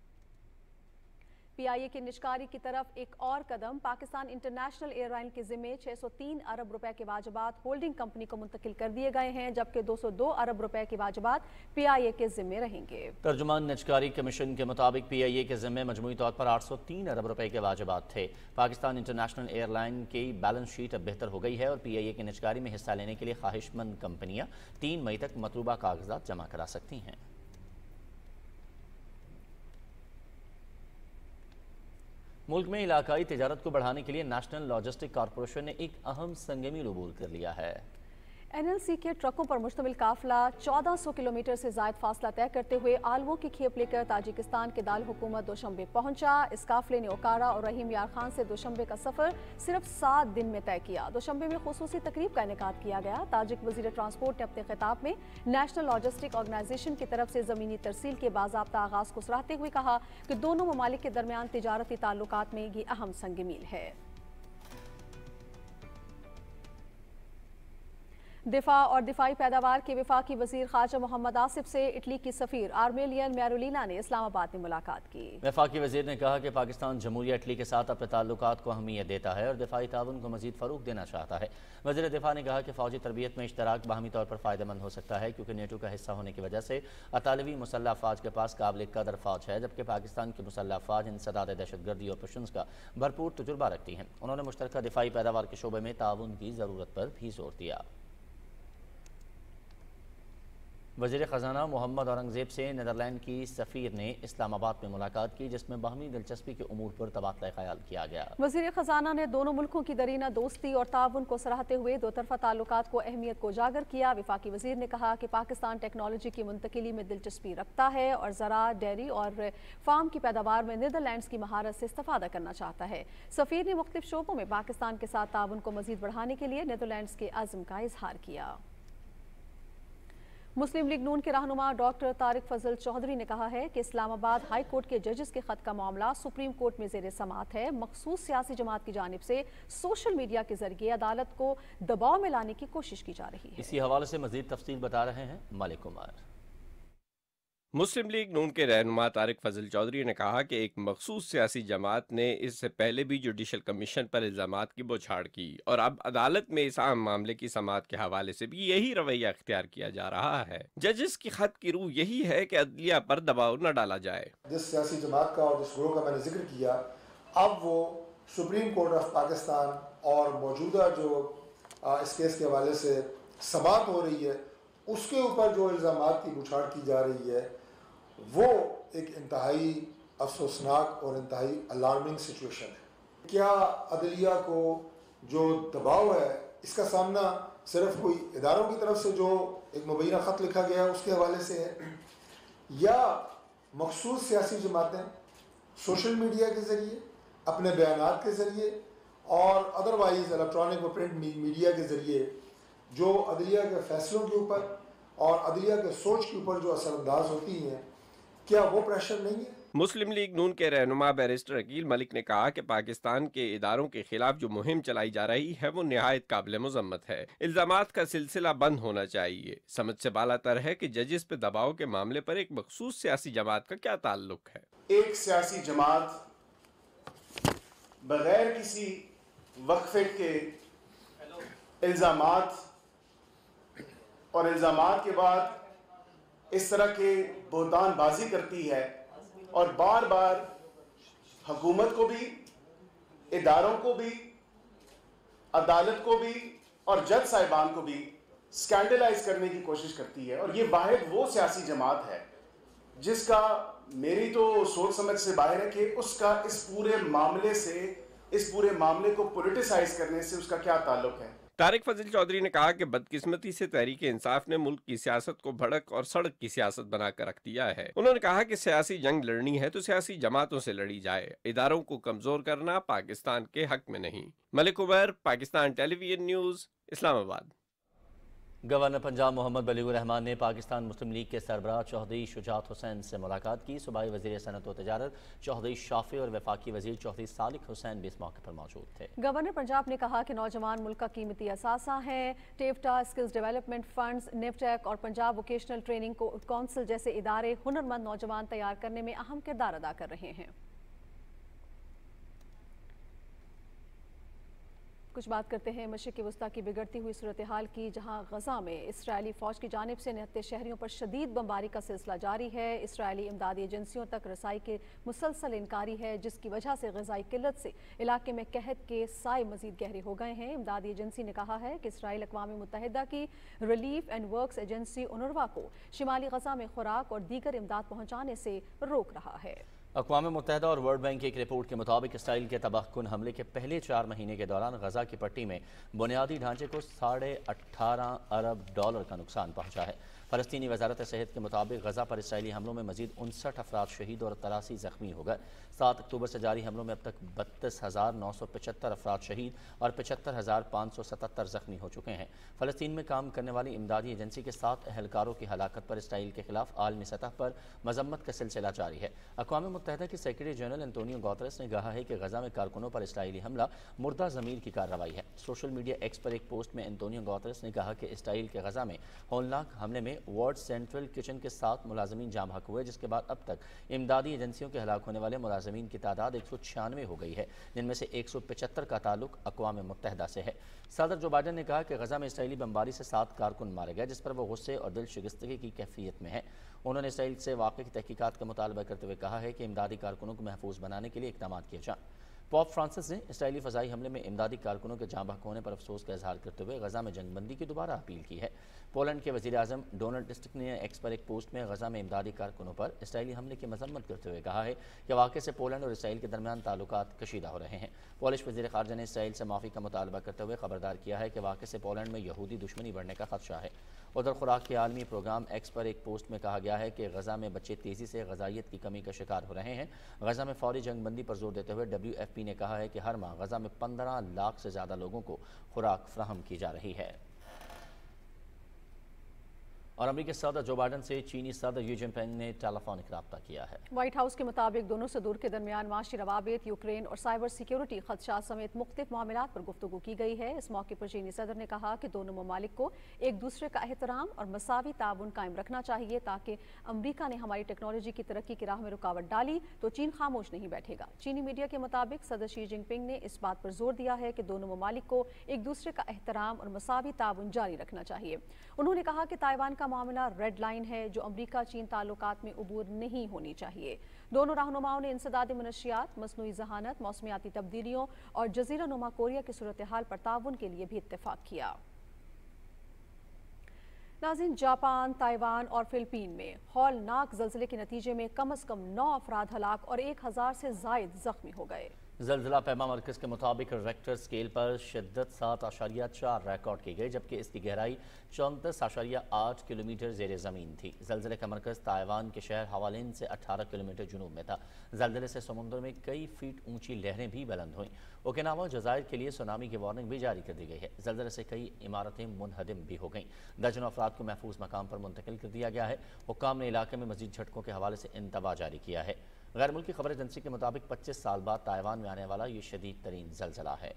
पी आई ए की निजकारी की तरफ एक और कदम, पाकिस्तान इंटरनेशनल एयरलाइन के ज़िम्मे छह सौ तीन अरब रुपए के वाजिबात होल्डिंग कंपनी को मुंतकिल कर दिए गए हैं, जबकि दो सौ दो अरब रुपए के वाजिबात पी आई ए के ज़िम्मे रहेंगे। तर्जुमान निजकारी कमीशन के मुताबिक पी आई ए के ज़िम्मे मजमूई तौर पर आठ सौ तीन अरब रुपए के वाजिबात थे। पाकिस्तान इंटरनेशनल एयरलाइन की बैलेंस शीट अब बेहतर हो गई है और पी आई ए की निजकारी में हिस्सा लेने के लिए ख्वाहिशमंद कंपनियां तीन मई तक मतलूबा कागजात जमा करा सकती हैं। मुल्क में इलाकाई तिजारत को बढ़ाने के लिए नेशनल लॉजिस्टिक कॉरपोरेशन ने एक अहम संगमील अबूल कर लिया है। एन एल सी के ट्रकों पर मुश्तमिल काफिला चौदह सौ किलोमीटर से ज़ायद फासला तय करते हुए आलवों की खेप लेकर ताजिकिस्तान के दाल हुकूमत दोशंबे पहुंचा। इस काफिले ने ओकारा और रहीम यार खान से दोशंबे का सफर सिर्फ सात दिन में तय किया। दोशंबे में खुसूसी तकरीब का इनेकाद किया गया। ताजिक वजीर ट्रांसपोर्ट ने अपने खिताब में नेशनल लॉजिस्टिक ऑर्गेनाइजेशन की तरफ से ज़मीनी तरसील के बाज़ाब्ता आगाज़ को सराहते हुए कहा कि दोनों ममालिक के दरमियान तिजारती ताल्लुकात में ये अहम संगमील है। दिफा और दिफाई पैदावार के वफाकी वजीर ख्वाजा मोहम्मद आसिफ से इटली की सफीर आर्मेलियन मैरोलिना ने इस्लामाबाद में मुलाकात की। वफाकी वजीर ने कहा कि पाकिस्तान जमहूरिया इटली के साथ अपने ताल्लुकात को अहमियत देता है और दिफाई ताउन को मजीद फरूग देना चाहता है। वजीर दिफा ने कहा कि फौजी तरबियत में इश्तराक बाहमी तौर पर फ़ायदेमंद हो सकता है, क्योंकि नेटो का हिस्सा होने की वजह से अतालवी मुसल्लह अफवाज के पास काबिल कदर फौज है, जबकि पाकिस्तान की मुसल्लह अफवाज इंसदाद दहशतगर्दी ऑपरेशन का भरपूर तजुर्बा रखती हैं। उन्होंने मुश्तरका दिफाई पैदावार के शोबे में ताउन की ज़रूरत पर भी जोर दिया। वज़ीर ख़ज़ाना मोहम्मद औरंगज़ेब से नीदरलैंड की सफ़ीर ने इस्लामाबाद में मुलाकात की, जिसमें बाहमी दिलचस्पी के उमूर पर तबादला ख़याल किया गया। वज़ीर ख़ज़ाना ने दोनों मुल्कों की दरीना दोस्ती और ताउन को सराहते हुए दो तरफ़ा ताल्लुकात को अहमियत को उजागर किया। वफाकी वज़ीर ने कहा कि पाकिस्तान टेक्नोलॉजी की मुंतकिली में दिलचस्पी रखता है और ज़राअत, डेयरी और फार्म की पैदावार में नीदरलैंड्स की महारत से इस्तिफ़ादा करना चाहता है। सफ़ीर ने मुख्तलिफ शोबों में पाकिस्तान के साथ ताउन को मज़ीद बढ़ाने के लिए नीदरलैंड्स के अज़्म का इजहार किया। मुस्लिम लीग नून के रहनुमा डॉक्टर तारिक फजल चौधरी ने कहा है कि इस्लामाबाद हाई कोर्ट के जजेस के खत का मामला सुप्रीम कोर्ट में जेर समाअत है। मखसूस सियासी जमात की जानिब से सोशल मीडिया के जरिए अदालत को दबाव में लाने की कोशिश की जा रही है। इसी हवाले से मजीद तफसील बता रहे हैं मलिक कुमार। मुस्लिम लीग नून के रहनुमा तारिक फजल चौधरी ने कहा कि एक मखसूस सियासी जमात ने इससे पहले भी जुडिशल कमीशन पर इल्जामात की बौछार की और अब अदालत में इस अहम मामले की समाअत के हवाले से भी यही रवैया इख्तियार किया जा रहा है। जजेस की खत की रूह यही है कि अदलिया पर दबाव न डाला जाए। जिस सियासी जमात का और जिस ग्रोह का मैंने जिक्र किया, अब वो सुप्रीम कोर्ट ऑफ पाकिस्तान और मौजूदा जो اس کیس کے حوالے سے سماعت ہو رہی ہے، اس کے اوپر جو الزامات کی بچھاڑ کی جا رہی ہے وہ ایک انتہائی افسوسناک اور انتہائی الارمنگ سچویشن ہے۔ کیا عدلیہ کو جو دباؤ ہے اس کا سامنا صرف کوئی اداروں کی طرف سے جو ایک مبینہ خط لکھا گیا ہے اس کے حوالے سے ہے، یا مخصوص سیاسی جماعتیں سوشل میڈیا کے ذریعے، اپنے بیانات کے ذریعے اور ادروائز الیکٹرانک و پرنٹ میڈیا کے ذریعے جو عدلیہ کے فیصلوں کے اوپر اور عدلیہ کے سوچ کے اوپر جو اثر انداز ہوتی ہیں، کیا وہ پریشر نہیں ہے؟ مسلم لیگ نون کے رہنما بیرسٹر عقیل ملک نے کہا کہ پاکستان کے اداروں کے خلاف جو مہم چلائی جا رہی ہے وہ نہایت قابل مذمت ہے۔ الزامات کا سلسلہ بند ہونا چاہیے۔ سمجھ سے بالا تر ہے کہ ججز پہ دباؤ کے معاملے پر ایک مخصوص سیاسی جماعت کا کیا تعلق ہے۔ ایک سیاسی جماعت بغیر کسی وقفے کے الزامات اور الزامات کے بعد اس طرح کے بہتان بازی کرتی ہے اور بار بار حکومت کو بھی، اداروں کو بھی، عدالت کو بھی اور جج صاحبان کو بھی سکینڈلائز کرنے کی کوشش کرتی ہے۔ اور یہ واحد وہ سیاسی جماعت ہے جس کا میری تو سوچ سمجھ سے باہر ہے کہ اس کا اس پورے معاملے سے، اس پورے معاملے کو پولیٹیسائز کرنے سے اس کا کیا تعلق ہے۔ طارق فضل چودھری نے کہا کہ بدقسمتی سے تحریک انصاف نے ملک کی سیاست کو بھڑک اور سڑک کی سیاست بنا کر رکھ دیا ہے۔ انہوں نے کہا کہ سیاسی جنگ لڑنی ہے تو سیاسی جماعتوں سے لڑی جائے، اداروں کو کمزور کرنا پاکستان کے حق میں نہیں۔ Malik Umar, Pakistan television news, Islamabad. Governor Punjab محمد بلیغ الرحمان نے پاکستان مسلم لیگ کے سربراہ چودھری شجاعت حسین سے ملاقات کی۔ صوبائی وزیر صنعت و تجارت چودھری شافع اور وفاقی وزیر چودھری صالح حسین بھی اس موقع پر موجود تھے۔ گورنر پنجاب نے کہا کہ نوجوان ملک کا قیمتی اثاثہ ہیں۔ ٹیفٹا، اسکلز ڈیولپمنٹ فنڈز، نیفٹیک اور پنجاب ووکیشنل ٹریننگ کونسل جیسے ادارے ہنرمند نوجوان تیار کرنے میں اہم کردار ادا کر رہے ہیں۔ کچھ بات کرتے ہیں مشرق وسطی کی بگڑتی ہوئی صورتحال کی، جہاں غزہ میں اسرائیلی فوج کی جانب سے نہتے شہریوں پر شدید بمباری کا سلسلہ جاری ہے۔ اسرائیلی امدادی ایجنسیوں تک رسائی کے مسلسل انکاری ہے، جس کی وجہ سے غذائی قلت سے علاقے میں قحط کے سائے مزید گہرے ہو گئے ہیں۔ امدادی ایجنسی نے کہا ہے کہ اسرائیل اقوام متحدہ کی ریلیف اینڈ ورکس ایجنسی اونروا کو شمالی غزہ میں خوراک اور دیگر امداد پہنچانے سے روک رہا ہے۔ اقوام متحدہ اور ورلڈ بینک کی ایک رپورٹ کے مطابق اسرائیل کے تباہ کن حملے کے پہلے چار مہینے کے دوران غزہ کی پٹی میں بنیادی ڈھانچے کو ساڑھے اٹھارہ ارب ڈالر کا نقصان پہنچا ہے۔ فلسطینی وزارت صحت کے مطابق غزہ پر اسرائیلی حملوں میں مزید انسٹھ افراد شہید اور تراسی زخمی ہو گئے۔ سات اکتوبر سے جاری حملوں میں اب تک بتیس ہزار نو سو پچہتر افراد شہید اور پچہتر ہزار پانچ سو ستہتر زخمی ہو چکے ہیں۔ فلسطین میں کام کرنے والی امدادی ایجنسی کے سات اہلکاروں کی ہلاکت پر اسرائیل کے خلاف عالمی سطح پر مذمت کا سلسلہ جاری ہے۔ اقوام متحدہ کے سیکرٹری جنرل انتونیو گوتریس نے کہا ہے کہ غزہ میں کارکنوں پر اسرائیلی حملہ مردہ ضمیر کی کارروائی ہے۔ سوشل میڈیا ایکس پر ایک پوسٹ میں انتونیو گوتریس نے کہا کہ اسرائیل کے غزہ میں ہولناک حملے میں ورلڈ سینٹرل کچن کے سات ملازمین جاں بحق ہوئے، جس کے بعد اب تک امدادی ایجنسیوں کے ہلاک ہونے والے ملازمین کی تعداد ایک سو چھیانوے ہو گئی ہے، جن میں سے ایک سو پچہتر کا تعلق اقوام متحدہ سے ہے۔ صدر جو بائیڈن نے کہا کہ غزہ میں اسرائیلی بمباری سے سات کارکن مارے گئے، جس پر وہ غصے اور دل شکستگی کی کیفیت میں ہے۔ انہوں نے اسرائیل سے واقعے کی تحقیقات کا مطالبہ کرتے ہوئے کہا ہے کہ امدادی کارکنوں کو محفوظ بنانے کے لیے اقدامات کیے جائیں۔ پوپ فرانسس نے اسرائیلی فضائی حملے میں امدادی کارکنوں کے جاں بحق ہونے پر افسوس کا اظہار کرتے ہوئے غزہ میں جنگ بندی کی دوبارہ اپیل کی ہے۔ پولینڈ کے وزیر اعظم ڈونلڈ ٹسک نے ایکس پر ایک پوسٹ میں غزہ میں امدادی کارکنوں پر اسرائیلی حملے کی مذمت کرتے ہوئے کہا ہے کہ واقعے سے پولینڈ اور اسرائیل کے درمیان تعلقات کشیدہ ہو رہے ہیں۔ پولش وزیر خارجہ نے اسرائیل سے معافی کا مطالبہ کرتے ہوئے خبردار کیا ہے کہ واقعے سے پولینڈ میں یہودی دشمنی بڑھنے کا خدشہ ہے۔ ادھر خوراک کے عالمی پروگرام ایکس پر ایک پوسٹ میں کہا گیا ہے کہ غزہ میں بچے تیزی سے غذائیت کی کمی کا شکار ہو رہے ہیں۔ غزہ میں فوری جنگ بندی پر زور دیتے ہوئے ڈبلیو ایف پی نے کہا ہے کہ ہر ماہ غزہ میں پندرہ لاکھ سے زیادہ لوگوں کو خوراک فراہم کی جا رہی ہے۔ اور امریکی صدر جو بائیڈن سے چینی صدر یو جن پنگ نے ٹیلی فونک رابطہ کیا ہے۔ وائٹ ہاؤس کے مطابق دونوں صدور کے درمیان معاشی روابط، یوکرین اور سائبر سیکیورٹی خدشات سمیت مختلف معاملات پر گفتگو کی گئی ہے۔ اس موقع پر چینی صدر نے کہا کہ دونوں ممالک کو ایک دوسرے کا احترام اور مساوی تعاون قائم رکھنا چاہیے، تاکہ امریکہ نے ہماری ٹیکنالوجی کی ترقی کی راہ میں رکاوٹ ڈالی تو چین خاموش نہیں بیٹھے گا۔ چینی میڈیا کے مطابق صدر شی جن پنگ نے اس بات پر زور دیا ہے کہ دونوں ممالک کو ایک دوسرے کا احترام اور مساوی تعاون جاری رکھنا چاہیے۔ انہوں نے کہا کہ تائیوان کا का मामला रेड लाइन है जो अमरीका चीन ताल्लुकात में अबूर नहीं होनी चाहिए। दोनों रहनुमाओं ने इंसदादी मनशियात, मसनूई जहानत, मौसमियाती तब्दीलियों और जजीरा नुमा कोरिया की सूरत हाल पर ताउन के लिए भी इत्तेफाक किया। नाज़रीन, जापान, ताइवान और फिलिपीन में हौलनाक ज़लज़ले के नतीजे में कम अज़ कम नौ अफराद हलाक और एक हज़ार से ज़ायद ज़ख्मी हो गए। ज़लज़ला पैमा मरकज़ के मुताबिक रेक्टर स्केल पर शिद्दत सात आशारिया चार रिकॉर्ड की गई, जबकि इसकी गहराई चौंतीस आशारिया आठ किलोमीटर ज़ेर ज़मीन थी। ज़लज़ले का मरकज़ ताइवान के शहर हवालिन से अठारह किलोमीटर जुनूब में था। ज़लज़ले से समुद्र में कई फीट ऊंची लहरें भी बुलंद हुईं। ओकिनावा जज़ायर के लिए सुनामी की वार्निंग भी जारी कर दी गई है। ज़लज़ले से कई इमारतें मुनहदिम भी हो गईं। दर्जनों अफराद को महफूज मकाम पर मुंतकिल कर दिया गया है। हुक्काम ने इलाके में मज़ीद झटकों के हवाले से इंतबा जारी किया है। गैर मुल्की खबर एजेंसी के मुताबिक पच्चीस साल बाद ताइवान में आने वाला ये शदीद तरीन ज़लज़ला है।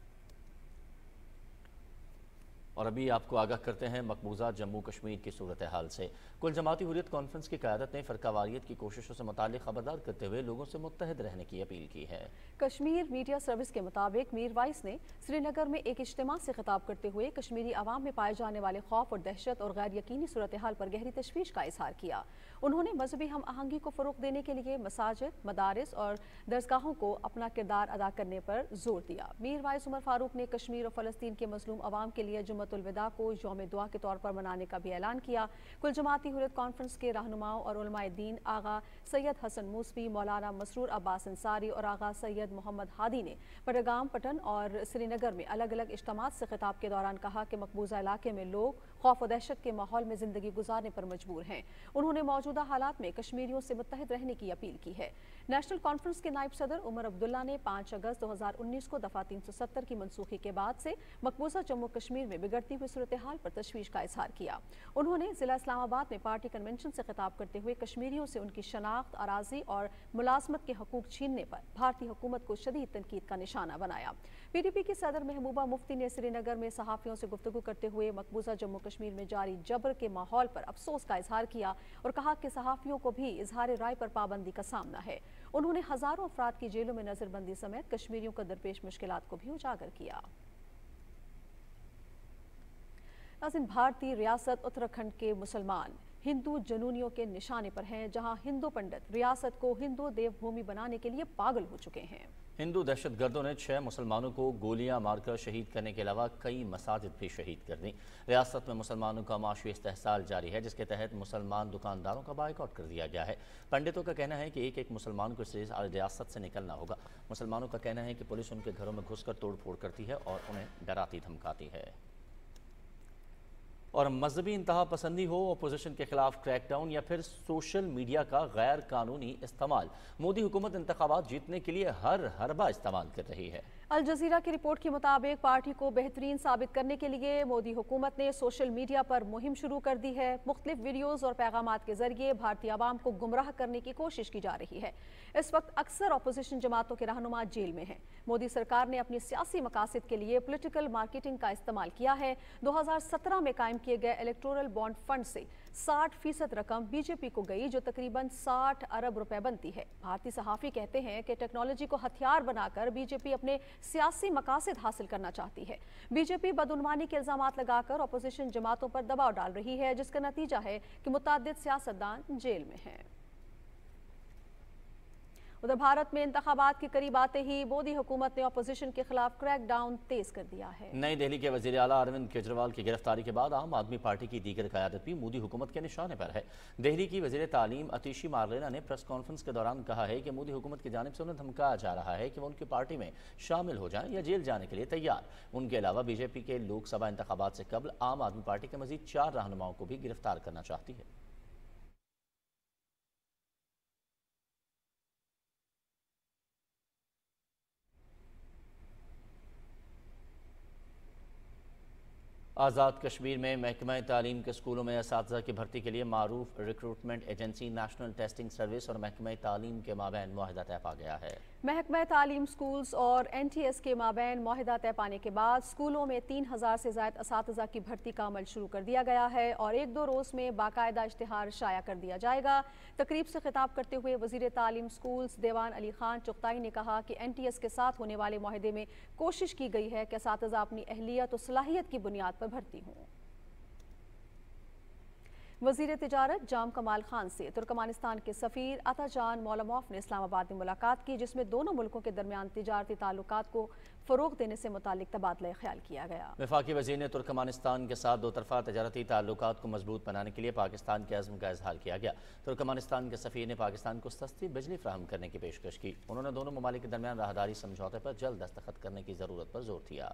और अभी आपको आगाह करते हैं मकबूजा जम्मू कश्मीर की सूरत हाल से। कुल जमाती हुर्रियत कॉन्फ्रेंस की क़यादत ने फ़िरकावारियत की कोशिशों से मुताल्लिक़ खबरदार करते हुए लोगों से मुत्तहद रहने की अपील की है। कश्मीर मीडिया सर्विस के मुताबिक मीर वाइस ने श्रीनगर में एक इज्तिमा से खिताब करते हुए कश्मीरी आवाम में पाए जाने वाले खौफ और दहशत और गैर यकीनी सूरत हाल पर गहरी तशवीश का इजहार किया। उन्होंने मजहबी हम आहंगी को फ़रोग़ देने के लिए मसाजिद, मदारिस और दरसगाहों को अपना किरदार अदा करने पर जोर दिया। मीर वाइस उमर फारूक ने कश्मीर और फ़लस्तीन के मज़लूम आवाम के लिए जुम्मतुल विदा को यौम दुआ के तौर पर मनाने का भी ऐलान किया। कुल जमाती हुर्रियत कॉन्फ्रेंस के रहनुमाओं और उलमाए दीन आगा सैयद हसन मूसवी, मौलाना मसरूर अब्बास अंसारी और आगा सैयद मोहम्मद हादी ने बडगाम, पटन और श्रीनगर में अलग अलग इज्तिमात से खिताब के दौरान कहा कि मकबूजा इलाके में लोग खौफ और दहशत के माहौल में जिंदगी गुजारने पर मजबूर हैं। उन्होंने मौजूदा हालात में कश्मीरियों से मुत्तहिद रहने की अपील की है। नेशनल कॉन्फ्रेंस के नायब सदर उमर अब्दुल्ला ने पाँच अगस्त दो हजार उन्नीस को दफा तीन सौ सत्तर की मनसूखी के बाद से मकबूजा जम्मू कश्मीर में बिगड़ती हुई सूरत हाल पर तशवीश का इजहार किया। उन्होंने जिला इस्लामाबाद में पार्टी कन्वेंशन से खिताब करते हुए कश्मीरियों से उनकी शनाख्त, अराजी और मुलाजमत के हकूक छीनने पर भारतीय हुकूमत को शदीद तनकीद का निशाना बनाया। पीडीपी की सदर महबूबा मुफ्ती ने श्रीनगर में सहाफ़ियों से गुफ्तगू करते हुए मकबूजा जम्मू कश्मीर में जारी जबर के माहौल पर अफसोस का इजहार किया और कहा कि सहाफ़ियों को भी इजहार राय पर पाबंदी का सामना है। उन्होंने हजारों अफराद की जेलों में नजरबंदी समेत कश्मीरियों को दरपेश मुश्किलात को भी उजागर किया। नाज़रीन, भारतीय रियासत उत्तराखंड के मुसलमान हिंदू जनूनियों के निशाने पर हैं, जहां हिंदू पंडित रियासत को हिंदू देवभूमि बनाने के लिए पागल हो चुके हैं। हिंदू दहशतगर्दों ने छह मुसलमानों को गोलियां मारकर शहीद करने के अलावा कई मसाजिद भी शहीद कर दी। रियासत में मुसलमानों का माशी इस्तेहसाल जारी है, जिसके तहत मुसलमान दुकानदारों का बाइकआउट कर दिया गया है। पंडितों का कहना है कि एक एक मुसलमान को इस रियासत से निकलना होगा। मुसलमानों का कहना है कि पुलिस उनके घरों में घुसकर तोड़ फोड़ करती है और उन्हें डराती धमकाती है। और मजहबी इंतहा पसंदी हो, अपोजिशन के खिलाफ क्रैकडाउन या फिर सोशल मीडिया का गैर कानूनी इस्तेमाल, मोदी हुकूमत इंतखाबात जीतने के लिए हर हरबा इस्तेमाल कर रही है। अल जजीरा की रिपोर्ट के मुताबिक पार्टी को बेहतरीन साबित करने के लिए मोदी हुकूमत ने सोशल मीडिया पर मुहिम शुरू कर दी है। मुख्तलिफ वीडियोज़ और पैगामात के जरिए भारतीय आवाम को गुमराह करने की कोशिश की जा रही है। इस वक्त अक्सर अपोजिशन जमातों के रहनुमा जेल में हैं। मोदी सरकार ने अपनी सियासी मकासद के लिए पॉलिटिकल मार्केटिंग का इस्तेमाल किया है। दो हजार सत्रह में कायम किए गए इलेक्टोरल बॉन्ड फंड से साठ फीसद रकम बीजेपी को गई, जो तकरीबन साठ अरब रुपए बनती है। भारतीय सहाफ़ी कहते हैं कि टेक्नोलॉजी को हथियार बनाकर बीजेपी अपने सियासी मकासद हासिल करना चाहती है। बीजेपी बदउनवानी के इल्जामात लगाकर अपोजिशन जमातों पर दबाव डाल रही है, जिसका नतीजा है कि मुताद्दिद सियासतदान जेल में हैं। उधर भारत में इंतखाबात के करीब आते ही मोदी हुकूमत ने अपोजिशन के खिलाफ क्रैकडाउन तेज कर दिया है। नई दिल्ली के वजीर आला अरविंद केजरीवाल की गिरफ्तारी के बाद आम आदमी पार्टी की दीगर क़यादत भी मोदी हुकूमत के निशाने पर है। दिल्ली की वजीर तालीम अतीशी मार्लेना ने प्रेस कॉन्फ्रेंस के दौरान कहा है कि मोदी हुकूमत की जानिब से उन्हें धमकाया जा रहा है कि वो उनकी पार्टी में शामिल हो जाएं या जेल जाने के लिए तैयार। उनके अलावा बीजेपी के लोकसभा इंतखाबात से कबल आम आदमी पार्टी के मजीद चार रहनुमाओं को भी गिरफ्तार करना चाहती है। आज़ाद कश्मीर में महकमा तालीम के स्कूलों में असातिज़ा की भर्ती के लिए मारूफ recruitment agency national testing service और महकमा तालीम के माबैन मुआहदा तय पा गया है। महकमा तालीम स्कूल्स और एन टी एस के माबैन मुआहदा तय पाने के बाद स्कूलों में तीन हजार से ज़ायद असातिज़ा की भर्ती का अमल शुरू कर दिया गया है और एक दो रोज़ में बाकायदा इश्तिहार शाया कर दिया जाएगा। तकरीब से खिताब करते हुए वज़ीर तालीम स्कूल्स देवान अली खान चुगताई ने कहा कि एन टी एस के साथ होने वाले मुआहदे में कोशिश की गई है कि असातिज़ा अपनी अहलियत और सलाहियत की बुनियाद पर भर्ती हों। वज़ीर तिजारत जाम कमाल खान से तुर्कमानिस्तान के सफ़ीर अता जान मौलमोफ ने इस्लामाबाद में मुलाकात की, जिसमें दोनों मुल्कों के दरमियान तिजारती ताल्लुकात को फ़रोग़ देने से मुतालिक तबादला ख्याल किया गया। वफाकी वज़ीर ने तुर्कमानिस्तान के साथ दो तरफ़ा तजारती ताल्लुकात को मजबूत बनाने के लिए पाकिस्तान के अज़्म का इजहार किया गया। तुर्कमानिस्तान के सफ़ीर ने पाकिस्तान को सस्ती बिजली फराहम करने की पेशकश की। उन्होंने दोनों ममालिक के दरमियान राहदारी समझौते पर जल्द दस्तखत करने की ज़रूरत पर जोर दिया।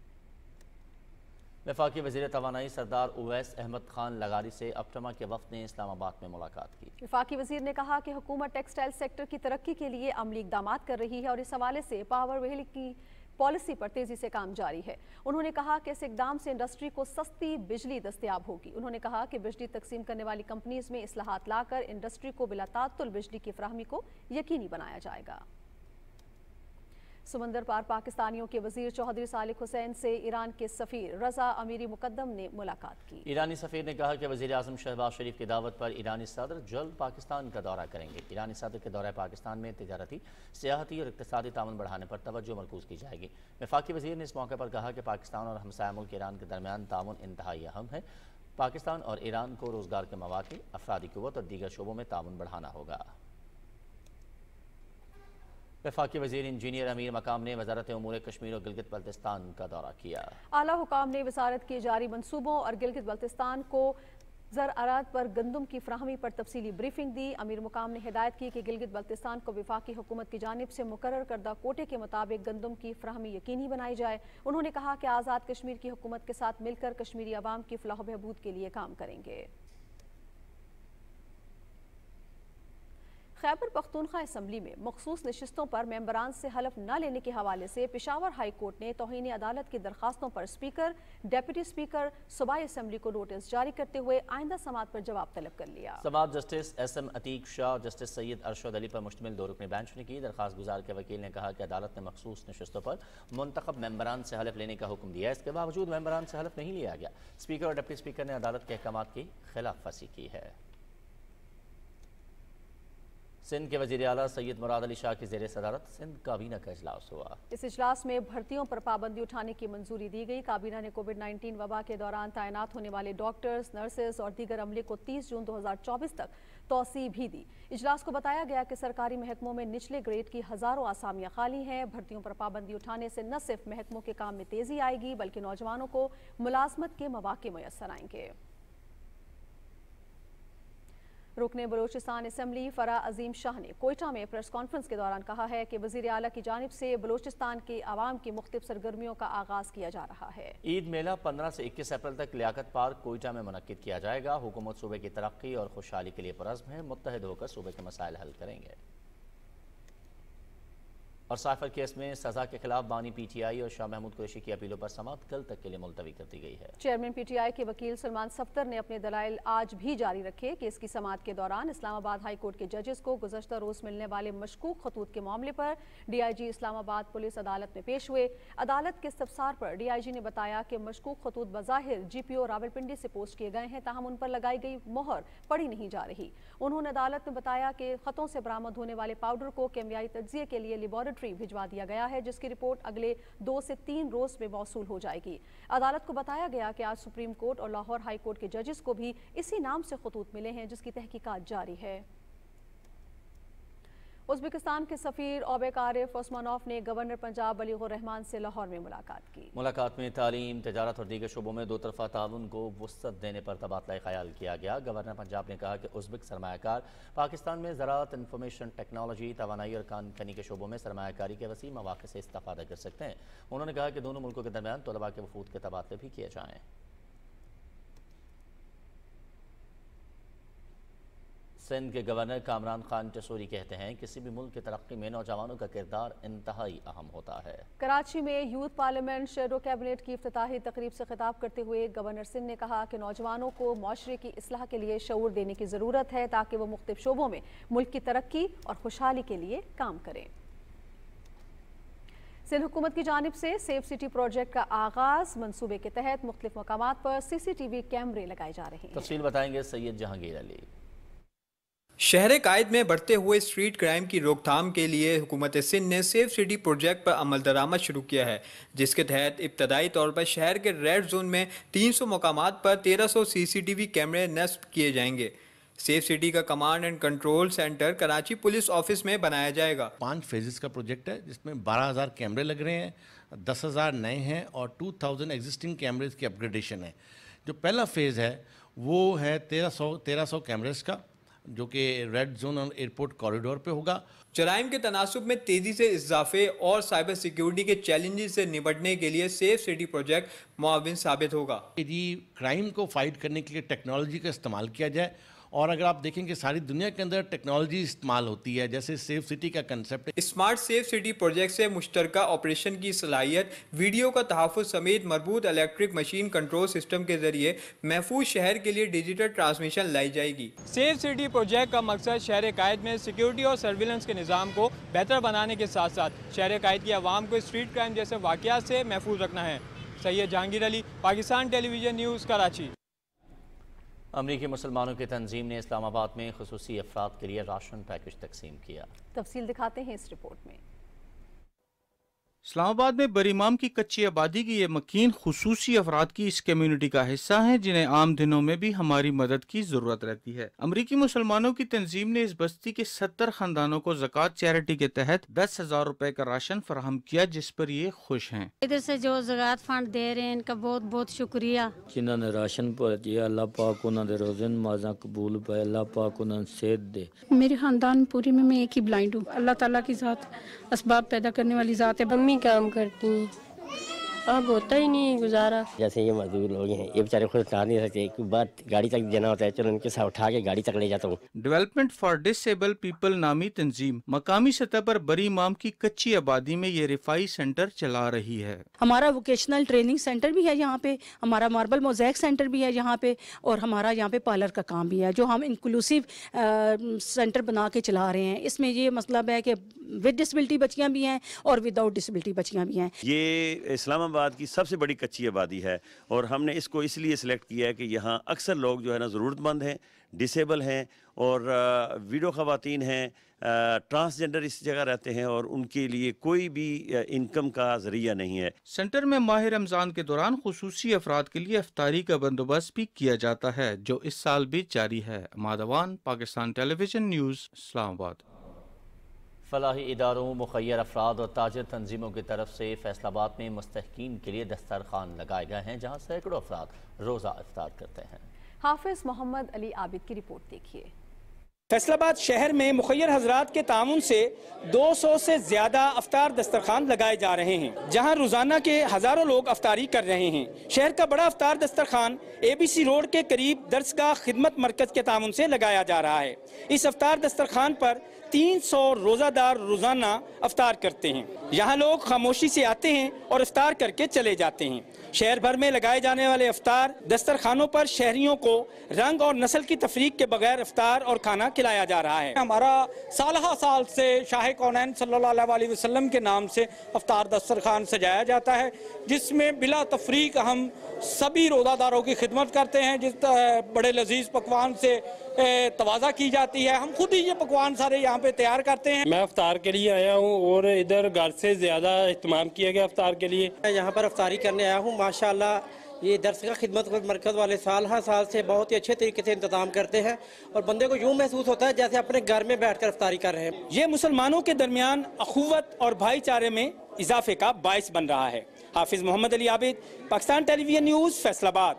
वफाकी वज़ीर तवानाई सरदार उवैस अहमद खान लगारी से अपटमा के वफ़द ने इस्लामाबाद में मुलाकात की। वफाकी वज़ीर ने कहा कि हुकूमत टेक्सटाइल सेक्टर की तरक्की के लिए अमली इक़दाम कर रही है और इस हवाले से पावर व्हील की पॉलिसी पर तेजी से काम जारी है। उन्होंने कहा कि इस इक़दाम से इंडस्ट्री को सस्ती बिजली दस्तयाब होगी। उन्होंने कहा कि बिजली तकसीम करने वाली कंपनीज में इस्लाहात लाकर इंडस्ट्री को बिला ताअत्तुल बिजली की फराहमी को यकीनी बनाया जाएगा। समंदर पार पाकिस्तानियों के वजीर चौधरी सालिक हुसैन से ईरान के सफ़ीर रजा अमीरी मुकद्दम ने मुलाकात की। ईरानी सफ़ीर ने कहा कि वज़ीर आज़म शहबाज शरीफ की दावत पर ईरानी सदर जल्द पाकिस्तान का दौरा करेंगे। ईरानी सदर के दौरे पाकिस्तान में तिजारती, सियाहती और इक़्तिसादी ताउन बढ़ाने पर तवज्जो मरकूज़ की जाएगी। वफाकी वज़ीर ने इस मौके पर कहा कि पाकिस्तान और हमसाया मुल्क ईरान के दरमियान ताउन इंतहाई अहम है। पाकिस्तान और ईरान को रोज़गार के मौक़े, अफरादी क़ुव्वत और दीगर शोबों में ताउन बढ़ाना होगा। वफाकी वज़ीर इंजीनियर अमीर मकाम ने वज़ारत उमूर कश्मीर और गिलगित बल्तिस्तान का दौरा किया। आला हुकाम ने वज़ारत के जारी मंसूबों और गिलगित बल्तिस्तान को ज़राअत पर गंदम की फ्राहमी पर तफसीली ब्रीफिंग दी। अमीर मुकाम ने हिदायत की कि गिलगित बल्तिस्तान को वफाकी हुकूमत की जानिब से मुकर्रर करदा कोटे के मुताबिक गंदम की फ्राहमी यकीनी बनाई जाए। उन्होंने कहा कि आज़ाद कश्मीर की हुकूमत के साथ मिलकर कश्मीरी अवाम की फलाह बहबूद के लिए काम करेंगे। खैबर पख्तूनख्वा असम्बली में मखसूस नशिस्तों पर मेंबरान से हलफ न लेने के हवाले से पेशावर हाई कोर्ट ने तौहीन अदालत की दरखास्तों पर स्पीकर, डेप्यूटी स्पीकर, सूबाई असम्बली को नोटिस जारी करते हुए आइंदा समात पर जवाब तलब कर लिया। समात justice S M Atiq Shah, justice Syed Arshad Ali पर मुश्तमिल दो रुकनी बेंच ने की। दरखास्त गुजार के वकील ने कहा कि अदालत ने मखसूस नशिस्तों पर मुंतखब मेंबरान से हलफ लेने का हुक्म दिया, इसके बावजूद मेंबरान से हलफ नहीं लिया गया। स्पीकर और डिप्टी स्पीकर ने अदालत के अहकाम की खिलाफ वर्जी की है। सिंध के वज़ीर आला सैयद मुराद अली शाह की ज़ेर सदारत सिंध काबीना का इजलास हुआ। इस इजलास में भर्तियों पर पाबंदी उठाने की मंजूरी दी गई। काबीना ने कोविड नाइन्टीन वबा के दौरान तैनात होने वाले डॉक्टर्स, नर्सेज और दीगर अमले को तीस जून दो हजार चौबीस तक तोसी भी दी। इजलास को बताया गया कि सरकारी महकमों में निचले ग्रेड की हजारों आसामियां खाली हैं। भर्तियों पर पाबंदी उठाने से न सिर्फ महकमों के काम में तेजी आएगी बल्कि नौजवानों को मुलाजमत के मौके मैसर आएंगे। रुकने बलोचिस्तान असम्बली फरा अजीम शाह ने कोयटा में प्रेस कॉन्फ्रेंस के दौरान कहा है कि वज़ीर आला की जानिब से बलोचिस्तान के आवाम की मुख्तलिफ सरगर्मियों का आगाज किया जा रहा है। ईद मेला पंद्रह से इक्कीस अप्रैल तक लियाकत पार्क कोयटा में मुनक्किद किया जाएगा। हुकूमत सूबे की तरक्की और खुशहाली के लिए पुरज़्म है, मुत्तहिद होकर सूबे के मसाइल हल करेंगे। और साइफर केस में सजा के खिलाफ बानी पी टी आई और शाह महमूद कुरैशी की अपीलों पर समात कल तक के लिए मुलतवी कर दी गई है। चेयरमैन पी टी आई के वकील सलमान सफ्तर ने अपने दलाइल आज भी जारी रखे। केस की समात के दौरान इस्लामाबाद हाई कोर्ट के जजेस को गुज़श्ता रोज मिलने वाले मशकूक खतूत के मामले पर D I G Islamabad police अदालत में पेश हुए। अदालत के इस्तफसार पर डी आई जी ने बताया कि मशकूक खतूत बज़ाहिर जी पी ओ रावलपिंडी से पोस्ट किए गए हैं, ताहम उन पर लगाई गई मोहर पड़ी नहीं जा रही। उन्होंने अदालत में बताया कि खतों से बरामद होने वाले पाउडर को केमियाई तज्जिए के लिए लेबोरेटरी भिजवा दिया गया है, जिसकी रिपोर्ट अगले दो से तीन रोज में मौसूल हो जाएगी। अदालत को बताया गया कि आज सुप्रीम कोर्ट और लाहौर हाई कोर्ट के जजेस को भी इसी नाम से खतूत मिले हैं, जिसकी तहकीकात जारी है। उज़्बेकिस्तान के सफ़ीर ओबेक आरिफ ओस्मानोफ ने गवर्नर पंजाब बलीगुर रहमान से लाहौर में मुलाकात की। मुलाकात में तालीम, तजारत और दीगर शोबों में दो तरफा ताउन को वुसअत देने पर तबादला ख्याल किया गया। गवर्नर पंजाब ने कहा कि उज़्बेक सरमायाकार पाकिस्तान में ज़राअत, इंफॉर्मेशन टेक्नोलॉजी, तवानाई और कान खनी के शोबों में सरमायाकारी के वसी मौक़े से इस्तेफ़ादा कर सकते हैं। उन्होंने कहा कि दोनों मुल्कों के दरमियान तलबा के वफूद के तबादले भी किए जाएँ। सिंध के गवर्नर कामरान खान टसूरी कहते हैं किसी भी मुल्क की तरक्की में नौजवानों का किरदार इंतहाई अहम होता है। कराची में यूथ पार्लियामेंट शेडो कैबिनेट की इफ्तिताही तकरीब से खिताब करते हुए गवर्नर सिंध ने कहा कि नौजवानों को माशरे की इस्लाह के लिए शऊर देने की ज़रूरत है ताकि वो मुख्तलिफ शोबों में मुल्क की तरक्की और खुशहाली के लिए काम करें। सिंध हुकूमत की जानिब से सेफ सिटी प्रोजेक्ट का आगाज, मंसूबे के तहत मुख्तलिफ मकामात पर सी सी टी वी कैमरे लगाए जा रहे हैं। तफसील बताएंगे सैयद जहांगीर अली। شہر قائد میں بڑھتے ہوئے اسٹریٹ کرائم کی روک تھام کے لیے حکومت سندھ نے سیف سٹی پروجیکٹ پر عمل درآمد شروع کیا ہے، جس کے تحت ابتدائی طور پر شہر کے ریڈ زون میں تین سو مقامات پر تیرہ سو سی سی ٹی وی کیمرے نصب کیے جائیں گے۔ سیف سٹی کا command and control centre Karachi police office میں بنایا جائے گا۔ پانچ فیزز کا پروجیکٹ ہے جس میں بارہ ہزار کیمرے لگ رہے ہیں، دس ہزار نئے ہیں اور ٹو تھاؤزینڈ ایگزسٹنگ کیمریز کی اپگریڈیشن ہے۔ جو پہلا فیز ہے وہ ہے تیرہ سو تیرہ سو کیمریز کا، جو کہ ریڈ زون اور ایئرپورٹ کوریڈور پہ ہوگا۔ جرائم کے تناسب میں تیزی سے اضافے اور سائبر سیکیورٹی کے چیلنجز سے نمٹنے کے لیے سیف سٹی پروجیکٹ معاون ثابت ہوگا۔ جی کرائم کو فائٹ کرنے کے لیے ٹیکنالوجی کا استعمال کیا جائے، اور اگر آپ دیکھیں کہ ساری دنیا کے اندر ٹیکنالوجی استعمال ہوتی ہے، جیسے سیف سٹی کا کنسیپٹ ہے۔ اسمارٹ سیف سٹی پروجیکٹ سے مشترکہ آپریشن کی صلاحیت، ویڈیو کا تحفظ سمیت مربوط الیکٹرک مشین کنٹرول سسٹم کے ذریعے محفوظ شہر کے لیے ڈیجیٹل ٹرانسمیشن لائی جائے گی۔ سیف سٹی پروجیکٹ کا مقصد شہر قائد میں سیکیورٹی اور سرویلنس کے نظام کو بہتر بنانے کے ساتھ ساتھ شہر قائد کی عوام کو اسٹریٹ کرائم جیسے واقعات سے محفوظ رکھنا ہے۔ Syed Jahangir Ali, Pakistan television news, Karachi. امریکی مسلمانوں کی تنظیم نے اسلام آباد میں خصوصی افراد کے لیے راشن پیکج تقسیم کیا۔ تفصیل دکھاتے ہیں اس رپورٹ میں۔ اسلام آباد میں بر امام کی کچی آبادی کی یہ مکین خصوصی افراد کی اس کمیونٹی کا حصہ ہیں جنہیں عام دنوں میں بھی ہماری مدد کی ضرورت رہتی ہے۔ امریکی مسلمانوں کی تنظیم نے اس بستی کے ستر خاندانوں کو زکوٰۃ چیریٹی کے تحت دس ہزار روپے کا راشن فراہم کیا، جس پر یہ خوش ہیں۔ ادھر سے جو زکوٰۃ فنڈ دے رہے ہیں ان کا بہت بہت شکریہ۔ جنہوں نے راشن پہنچایا، اللہ پاک انہوں نے روزے نمازاں قبول پائے، اللہ پاک انہوں نے صحت دے۔ میرے خاندان پوری میں میں ایک ہی بلائنڈ ہوں۔ اللہ تعالیٰ کی ذات اسباب پیدا کرنے والی ذات ہے۔ امی کام کرتی ہیں، اب ہوتا ہی نہیں گزارا۔ جیسے یہ مزدور لوگ ہیں، یہ بیچارے خود اٹھا نہیں سکتے، ایک بار گاڑی تک جانا ہوتا ہے، چلو ان کے ساتھ اٹھا کے گاڑی تک لے جاتا ہوں۔ ڈیولپمنٹ فار ڈسیبل پیپل نامی تنظیم مقامی سطح پر بری امام کی کچی آبادی میں یہ رفائی سینٹر چلا رہی ہے۔ ہمارا ووکیشنل ٹریننگ سینٹر بھی ہے یہاں پہ، ہمارا ماربل موزیک سینٹر بھی ہے یہاں پہ، اور ہمارا یہاں پہ پارلر کا کام بھی ہے جو ہم انکلوسیو سینٹر بنا کے چلا رہے ہیں۔ اس میں یہ مطلب ہے کہ ود ڈسیبلٹی بچیاں بھی ہیں اور وداؤٹ ڈسیبلٹی بچیاں بھی ہیں۔ یہ اسلام آباد کی سب سے بڑی کچی آبادی ہے، اور ہم نے اس کو اس لیے سلیکٹ کیا ہے کہ یہاں اکثر لوگ جو ہے نا ضرورت مند ہیں، ڈسیبل ہیں، اور ویڈو خواتین ہیں، ٹرانسجنڈر اس جگہ رہتے ہیں، اور ان کے لیے کوئی بھی انکم کا ذریعہ نہیں ہے۔ سینٹر میں ماہ رمضان کے دوران خصوصی افراد کے لیے افطاری کا بندوبست بھی کیا جاتا ہے، جو اس سال بھی جاری ہے۔ مادوان، Pakistan television news, Islamabad. فلاحی اداروں، مخیر افراد اور تاجر تنظیموں کی طرف سے فیصل آباد میں مستحقین کے لیے دسترخوان لگائے گئے ہیں، جہاں سینکڑوں افراد روزہ افطار کرتے ہیں۔ حافظ محمد علی عابد کی رپورٹ دیکھیے۔ فیصل آباد شہر میں مخیر حضرات کے تعاون سے دو سو سے زیادہ افطار دسترخوان لگائے جا رہے ہیں، جہاں روزانہ کے ہزاروں لوگ افطاری کر رہے ہیں۔ شہر کا بڑا افطار دسترخوان اے بی سی روڈ کے قریب درسگاہ خدمت مرکز کے تعاون سے لگایا جا رہا ہے۔ اس افطار دسترخوان پر تین سو روزہ دار روزانہ افطار کرتے ہیں۔ یہاں لوگ خاموشی سے آتے ہیں اور افطار کر کے چلے جاتے ہیں۔ شہر بھر میں لگائے جانے والے افطار دسترخوانوں پر شہریوں کو رنگ اور نسل کی تفریق کے بغیر افطار اور کھانا کھلایا جا رہا ہے۔ ہمارا سالہ سال سے شاہ کونین صلی اللہ علیہ وسلم کے نام سے افطار دسترخوان سجایا جاتا ہے، جس میں بلا تفریق ہم سبھی روزہ داروں کی خدمت کرتے ہیں، جس بڑے لذیذ پکوان سے توازہ کی جاتی ہے۔ ہم خود ہی یہ پکوان سارے یہاں پہ تیار کرتے ہیں۔ میں افطار کے لیے آیا ہوں اور ادھر گھر سے زیادہ اہتمام کیا گیا افطار کے لیے۔ میں یہاں پر افطاری کرنے آیا ہوں۔ ماشاءاللہ یہ درسگاہ خدمت مرکز والے سال ہر سال سے بہت ہی اچھے طریقے سے انتظام کرتے ہیں، اور بندے کو یوں محسوس ہوتا ہے جیسے اپنے گھر میں بیٹھ کر افطاری کر رہے ہیں۔ یہ مسلمانوں کے درمیان اخوت اور بھائی چارے میں اضافے کا باعث بن رہا ہے۔ Hafiz Muhammad Ali Abid, Pakistan television news, Faisalabad.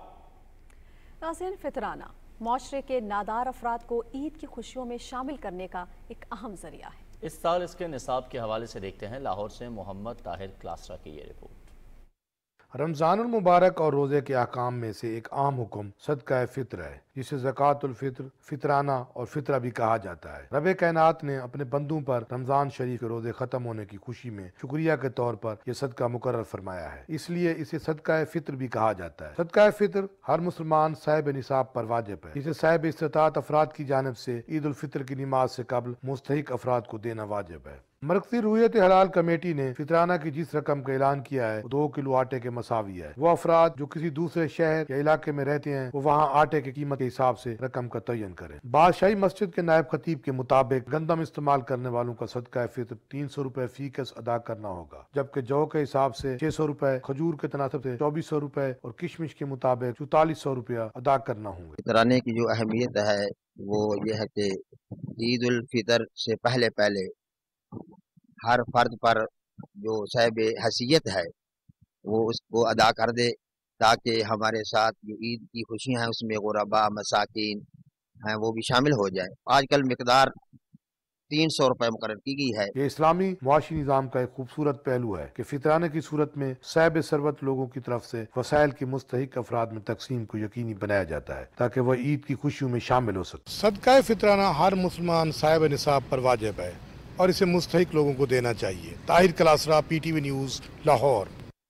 ناظرین، فطرانہ معاشرے کے نادار افراد کو عید کی خوشیوں میں شامل کرنے کا ایک اہم ذریعہ ہے۔ اس سال اس کے نصاب کے حوالے سے دیکھتے ہیں لاہور سے محمد طاہر کلاسرا کی یہ رپورٹ۔ رمضان المبارک اور روزے کے احکام میں سے ایک عام حکم صدقہ فطر ہے، جسے زکوٰۃ الفطر، فطرانہ اور فطرہ بھی کہا جاتا ہے۔ رب کائنات نے اپنے بندوں پر رمضان شریف کے روزے ختم ہونے کی خوشی میں شکریہ کے طور پر یہ صدقہ مقرر فرمایا ہے، اس لیے اسے صدقہ فطر بھی کہا جاتا ہے۔ صدقہ فطر ہر مسلمان صاحب نصاب پر واجب ہے، جسے صاحب استطاعت افراد کی جانب سے عید الفطر کی نماز سے قبل مستحق افراد کو دینا واجب ہے۔ मरकजी रुयत हलाल कमेटी ने फितराना की जिस रकम का ऐलान किया है वो दो किलो आटे के मसावी है। वो अफराद जो किसी दूसरे शहर या इलाके में रहते हैं वो वहाँ आटे की कीमत के हिसाब से रकम का तयन करें। बादशाही मस्जिद के नायब खतीब के मुताबिक गंदम इस्तेमाल करने वालों का सदका फितर तीन सौ रूपए फी कस अदा करना होगा, जबकि जौ के हिसाब से छह सौ रूपए, खजूर के तनासब से चौबीस सौ रूपए और किशमिश के मुताबिक चौतालीस सौ रूपया अदा करना होंगे। फितराने की जो अहमियत है वो ये है कि ईद उल फितर से पहले पहले हर फर्द पर जो साहिब हैसियत है वो उसको अदा कर दे, ताकि हमारे साथ जो ईद की खुशियाँ हैं उसमें गुरबा मसाकिन हैं वो भी शामिल हो जाए। आजकल मिकदार तीन सौ रुपए मुकर्रर की गई है। ये इस्लामी मुआशी निज़ाम का एक खूबसूरत पहलू है कि फितराने की सूरत में साहिब सरवत लोगों की तरफ से वसाइल की मुस्तहिक अफराद में तकसीम को यकीनी बनाया जाता है ताकि वह ईद की खुशियों में शामिल हो सके। सदका फितराना हर मुसलमान साहिब निसाब पर वाजिब है और इसे मुस्तहिक लोगों को देना चाहिए। Tahir Kalasra, P T V news, Lahore.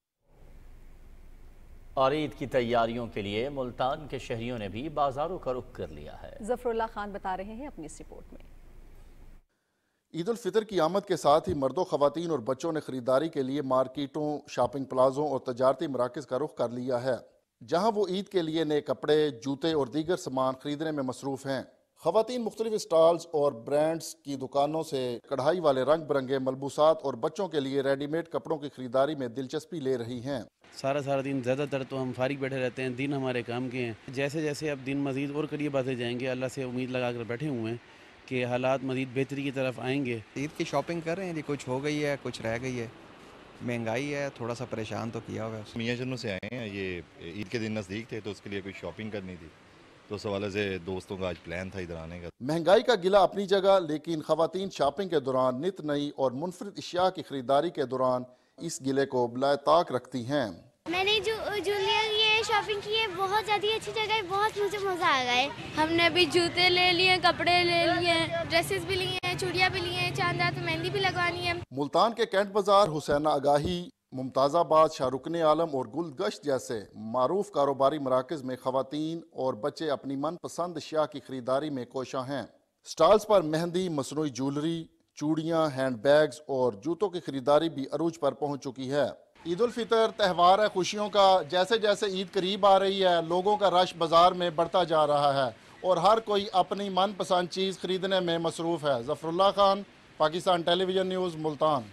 और ईद की तैयारियों के लिए मुल्तान के शहरियों ने भी बाजारों का रुख कर लिया है। जफरुल्लाह खान बता रहे हैं अपनी इस रिपोर्ट में। ईद उल फितर की आमद के साथ ही मर्दों, खवातीन और बच्चों ने खरीदारी के लिए मार्केटों, शॉपिंग प्लाजों और तजारती मराकज़ का रुख कर लिया है, जहाँ वो ईद के लिए नए कपड़े, जूते और दीगर सामान खरीदने में मसरूफ़ हैं। खवातीन मुख्तलिफ स्टॉल्स और ब्रांड्स की दुकानों से कढ़ाई वाले रंग बिरंगे मलबूसात और बच्चों के लिए रेडीमेड कपड़ों की खरीदारी में दिलचस्पी ले रही हैं। सारा सारा दिन ज़्यादातर तो हम फारिग बैठे रहते हैं, दिन हमारे काम के हैं। जैसे जैसे अब दिन मज़ीद और करीब आते जाएंगे, अल्लाह से उम्मीद लगा कर बैठे हुए हैं कि हालात मज़ीद बेहतरी की तरफ आएंगे। ईद की शॉपिंग कर रहे हैं जी, कुछ हो गई है, कुछ रह गई है। महंगाई है, थोड़ा सा परेशान तो किया हुआ है। मियाँ जन्नू से आए हैं, ये ईद के दिन नज़दीक थे तो उसके लिए कोई शॉपिंग करनी थी, तो उस हवाले से दोस्तों का आज प्लान था इधर आने का। महंगाई का गिला अपनी जगह, लेकिन खवातीन शॉपिंग के दौरान नित नई और मुनफरिद अशिया की खरीदारी के दौरान इस गिले को बिलाए ताक रखती हैं। मैंने जो जूलियर ये शॉपिंग की है, बहुत ज़्यादा अच्छी जगह है, बहुत मुझे मज़ा आ गया है। हमने अभी जूते ले लिए, कपड़े ले लिए, ड्रेसेस भी लिए हैं, चूड़ियाँ भी लिए हैं, चांद रात मेहंदी भी लगवानी है। मुल्तान के कैंट बाजार, हुसैना आगाही, मुमताज़ाबाद, शाहरुखन आलम और गुलगश्त जैसे मारूफ कारोबारी मराकज़ में खवातीन और बच्चे अपनी मनपसंद अशिया की खरीदारी में कोशां हैं। स्टॉल्स पर मेहंदी, मसनूई ज्वेलरी, चूड़ियाँ, हैंड बैग्स और जूतों की खरीदारी भी अरूज पर पहुँच चुकी है। ईद उल फितर त्यौहार है खुशियों का। जैसे जैसे ईद करीब आ रही है, लोगों का रश बाजार में बढ़ता जा रहा है और हर कोई अपनी मनपसंद चीज़ खरीदने में मसरूफ़ है। Zafarullah Khan, Pakistan television news, Multan.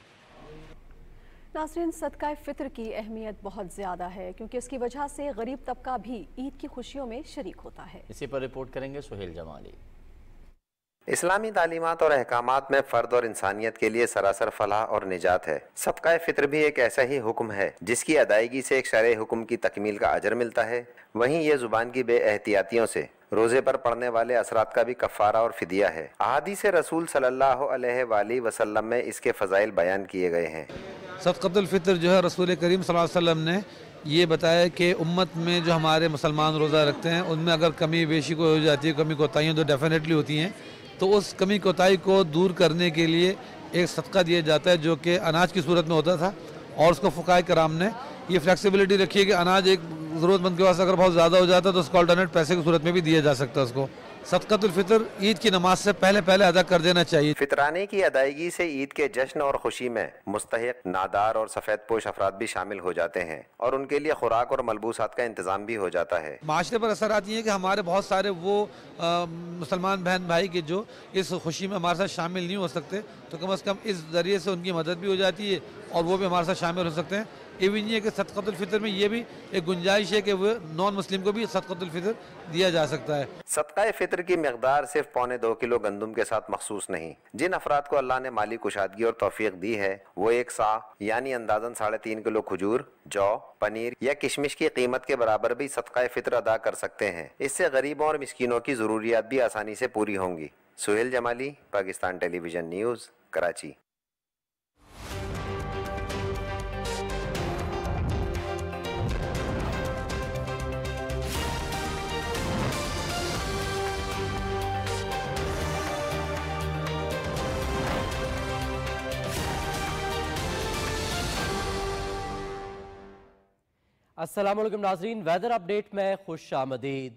नाज़रीन, सदका फ़ितर की अहमियत बहुत ज़्यादा है क्योंकि इसकी वजह से गरीब तबका भी ईद की खुशियों में शरीक होता है। इसी पर रिपोर्ट करेंगे सुहेल जमाली। इस्लामी तालीमात और अहकामात में फ़र्द और इंसानियत के लिए सरासर फलाह और निजात है। सदका फ़ितर भी एक ऐसा ही हुक्म है जिसकी अदायगी से एक शरई हुक्म की तकमील का अजर मिलता है। वहीं ये ज़ुबान की बेएहतियातियों से रोज़े पर पड़ने वाले असरात का भी कफ़ारा और फ़िदिया है। अहादीस रसूल सल्लल्लाहु अलैहि वसल्लम में इसके फ़ज़ाइल बयान किए गए हैं। सदक़तुल फ़ितर जो है, रसूल करीम सल्लल्लाहु अलैहि वसल्लम ने ये बताया कि उम्मत में जो हमारे मुसलमान रोज़ा रखते हैं उनमें अगर कमी बेशी को हो जाती है, कमी कोताहियाँ तो डेफिनेटली होती हैं, तो उस कमी कोताही को दूर करने के लिए एक सदका दिया जाता है जो कि अनाज की सूरत में होता था। और उसको फ़ुक़हाए कराम ने ये फ्लेक्सिबिलिटी रखी है कि अनाज एक ज़रूरतमंद के पास अगर बहुत ज़्यादा हो जाता है तो उसको अल्टरनेट पैसे की सूरत में भी दिया जा सकता है। उसको सदक़तुल फ़ितर ईद की नमाज से पहले पहले अदा कर देना चाहिए। फितराने की अदायगी से ईद के जश्न और खुशी में मुस्तहिक, नादार और सफ़ेद पोश अफराद भी शामिल हो जाते हैं और उनके लिए खुराक और मलबूसात का इंतज़ाम भी हो जाता है। माशरे पर असर आती है कि हमारे बहुत सारे वो आ, मुसलमान बहन भाई के जो इस खुशी में हमारे साथ शामिल नहीं हो सकते, तो कम अज़ कम इस ज़रिए से उनकी मदद भी हो जाती है और वो भी हमारे साथ शामिल हो सकते हैं। इवन ये कि सदक़तुल फ़ितर में ये भी एक गुंजाइश है कि वो नॉन मुस्लिम को भी सदक़तुल फ़ितर दिया जा सकता है। सदका फ़ितर की मिक़दार सिर्फ पौने दो किलो गंदम के साथ मखसूस नहीं। जिन अफराद को अल्लाह ने माली कुशादगी और तौफीक दी है वो एक सा यानी अंदाज़न साढ़े तीन किलो खजूर, जौ, पनीर या किशमिश की कीमत के बराबर भी सदका फ़ितर अदा कर सकते हैं। इससे गरीबों और मिस्कीनों की ज़रूरियात भी आसानी से पूरी होंगी। Suhail Jamali, Pakistan television news, Karachi. अस्सलामुअलैकुम नाजरीन, वेदर अपडेट में खुश आमदीद।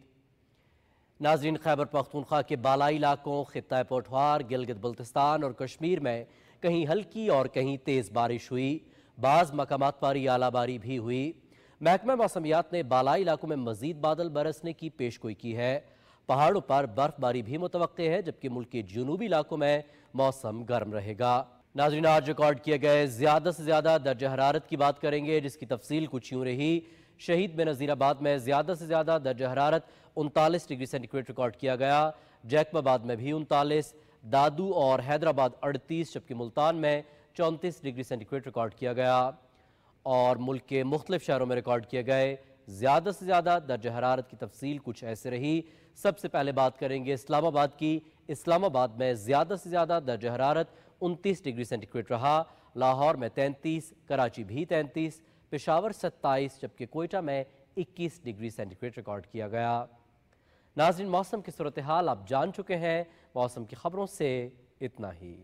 नाजरीन, खैबर पख्तूनख्वा के बालाई इलाकों, खित्ता पोठवार, गिलगित बल्तिस्तान और कश्मीर में कहीं हल्की और कहीं तेज़ बारिश हुई। बाज़ मकामात पर आला बारी भी हुई। महकमा मौसमियात ने बालाई इलाकों में मज़ीद बादल बरसने की पेशगोई की है। पहाड़ों पर बर्फबारी भी मुतवक्के है, जबकि मुल्क के जनूबी इलाकों में मौसम गर्म रहेगा। नाज़रीन, आज रिकॉर्ड किए गए ज़्यादा से ज़्यादा दर्जा हरारत की बात करेंगे, जिसकी तफसील कुछ यूँ रही। शहीद बेनज़ीराबाद में ज़्यादा से ज़्यादा दर्जा हरारत उनतालीस डिग्री सेंटीग्रेड रिकॉर्ड किया गया। जैकबाबाद में भी उनतालीस, दादू और हैदराबाद अड़तीस, जबकि मुल्तान में चौंतीस डिग्री सेंटीग्रेड रिकॉर्ड किया गया। और मुल्क के मुख्तलिफ शहरों में रिकॉर्ड किए गए ज़्यादा से ज़्यादा दर्जा हरारत की तफसील कुछ ऐसे रही। सबसे पहले बात करेंगे इस्लामाबाद की। इस्लामाबाद में ज़्यादा से ज़्यादा दर्जा हरारत उनतीस डिग्री सेंटीग्रेड रहा। लाहौर में तैंतीस, कराची भी तैंतीस, पेशावर सत्ताईस, जबकि कोयटा में इक्कीस डिग्री सेंटीग्रेड रिकॉर्ड किया गया। नाज़रीन, मौसम की सूरत हाल आप जान चुके हैं। मौसम की खबरों से इतना ही।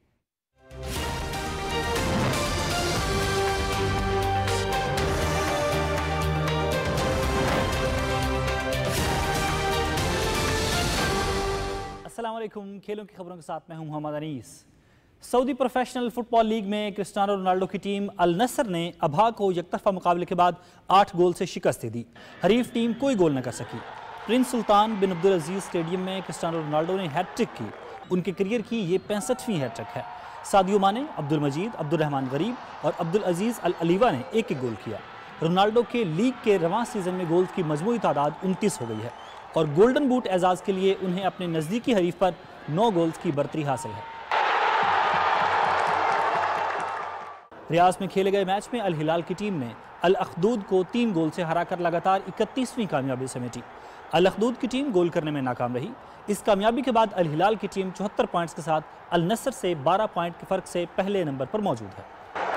अस्सलाम वालेकुम। खेलों की खबरों के साथ मैं हूं Muhammad Anees. Saudi professional football league में क्रिस्टियानो रोनाल्डो की टीम अल नसर ने अबहा को एकतरफा मुकाबले के बाद आठ गोल से शिकस्त दे दी। हरीफ टीम कोई गोल न कर सकी। Prince Sultan bin Abdul Aziz stadium में क्रिस्टियानो रोनाल्डो ने हैट्रिक की। उनके करियर की ये पैंसठवीं हैट्रिक है। सादियो माने, अब्दुल मजीद, अब्दुल रहमान गरीब और अब्दुल अजीज अल अलीवा ने एक एक गोल किया। रोनाल्डो के लीग के रवां सीजन में गोल्स की मजमूई तादाद उनतीस हो गई है और गोल्डन बूट एजाज के लिए उन्हें अपने नज़दीकी हरीफ पर नौ गोल्स की बर्तरी हासिल है। रियाज में खेले गए मैच में अल हिलाल की टीम ने अल अखदूद को तीन गोल से हराकर लगातार इकतीसवीं कामयाबी समेटी। अल अखदूद की टीम गोल करने में नाकाम रही। इस कामयाबी के बाद अल हिलाल की टीम चौहत्तर पॉइंट्स के साथ अल नसर से बारह पॉइंट के फर्क से पहले नंबर पर मौजूद है।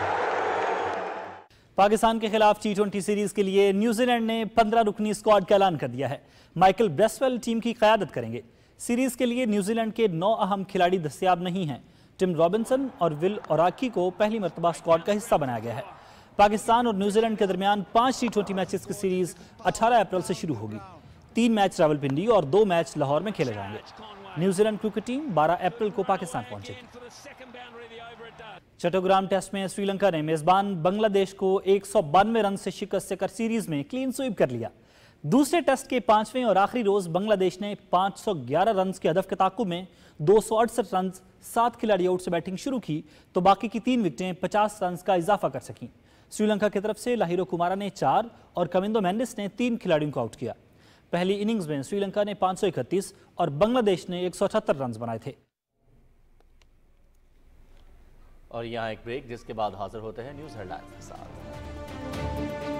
पाकिस्तान के खिलाफ टी ट्वेंटी सीरीज के लिए न्यूजीलैंड ने पंद्रह रुकनी स्क्वाड का ऐलान कर दिया है। माइकल ब्रेसवेल टीम की क़यादत करेंगे। सीरीज के लिए न्यूजीलैंड के नौ अहम खिलाड़ी दस्तयाब नहीं हैं। टिम रॉबिन्सन और विल ओराकी को पहली मरतबा स्क्वाड का हिस्सा बनाया गया है। पाकिस्तान और न्यूजीलैंड के दरमियान पांच टी ट्वेंटी मैचेस की सीरीज अठारह अप्रैल से शुरू होगी। तीन मैच रावलपिंडी और दो मैच लाहौर में खेले जाएंगे। न्यूजीलैंड क्रिकेट टीम बारह अप्रैल को पाकिस्तान पहुंचेगी। चट्टोग्राम टेस्ट में श्रीलंका ने मेजबान बांग्लादेश को एक सौ बानवे रन से शिकस्त देकर सीरीज में क्लीन स्वीप कर लिया। दूसरे टेस्ट के पांचवें और आखिरी रोज बांग्लादेश ने पाँच सौ ग्यारह रन के हदफ के ताकुब में दो सौ अड़सठ रन सात खिलाड़ी आउट से बैटिंग शुरू की तो बाकी की तीन विकेटें पचास रन का इजाफा कर सकीं। श्रीलंका की तरफ से लाहिरो कुमारा ने चार और कविंदो मेंडिस ने तीन खिलाड़ियों को आउट किया। पहली इनिंग्स में श्रीलंका ने पाँच सौ इकतीस और बांग्लादेश ने एक सौ अठहत्तर रन बनाए थे। और यहाँ एक ब्रेक, जिसके बाद हाजिर होते हैं न्यूज़ हेडलाइंस के साथ।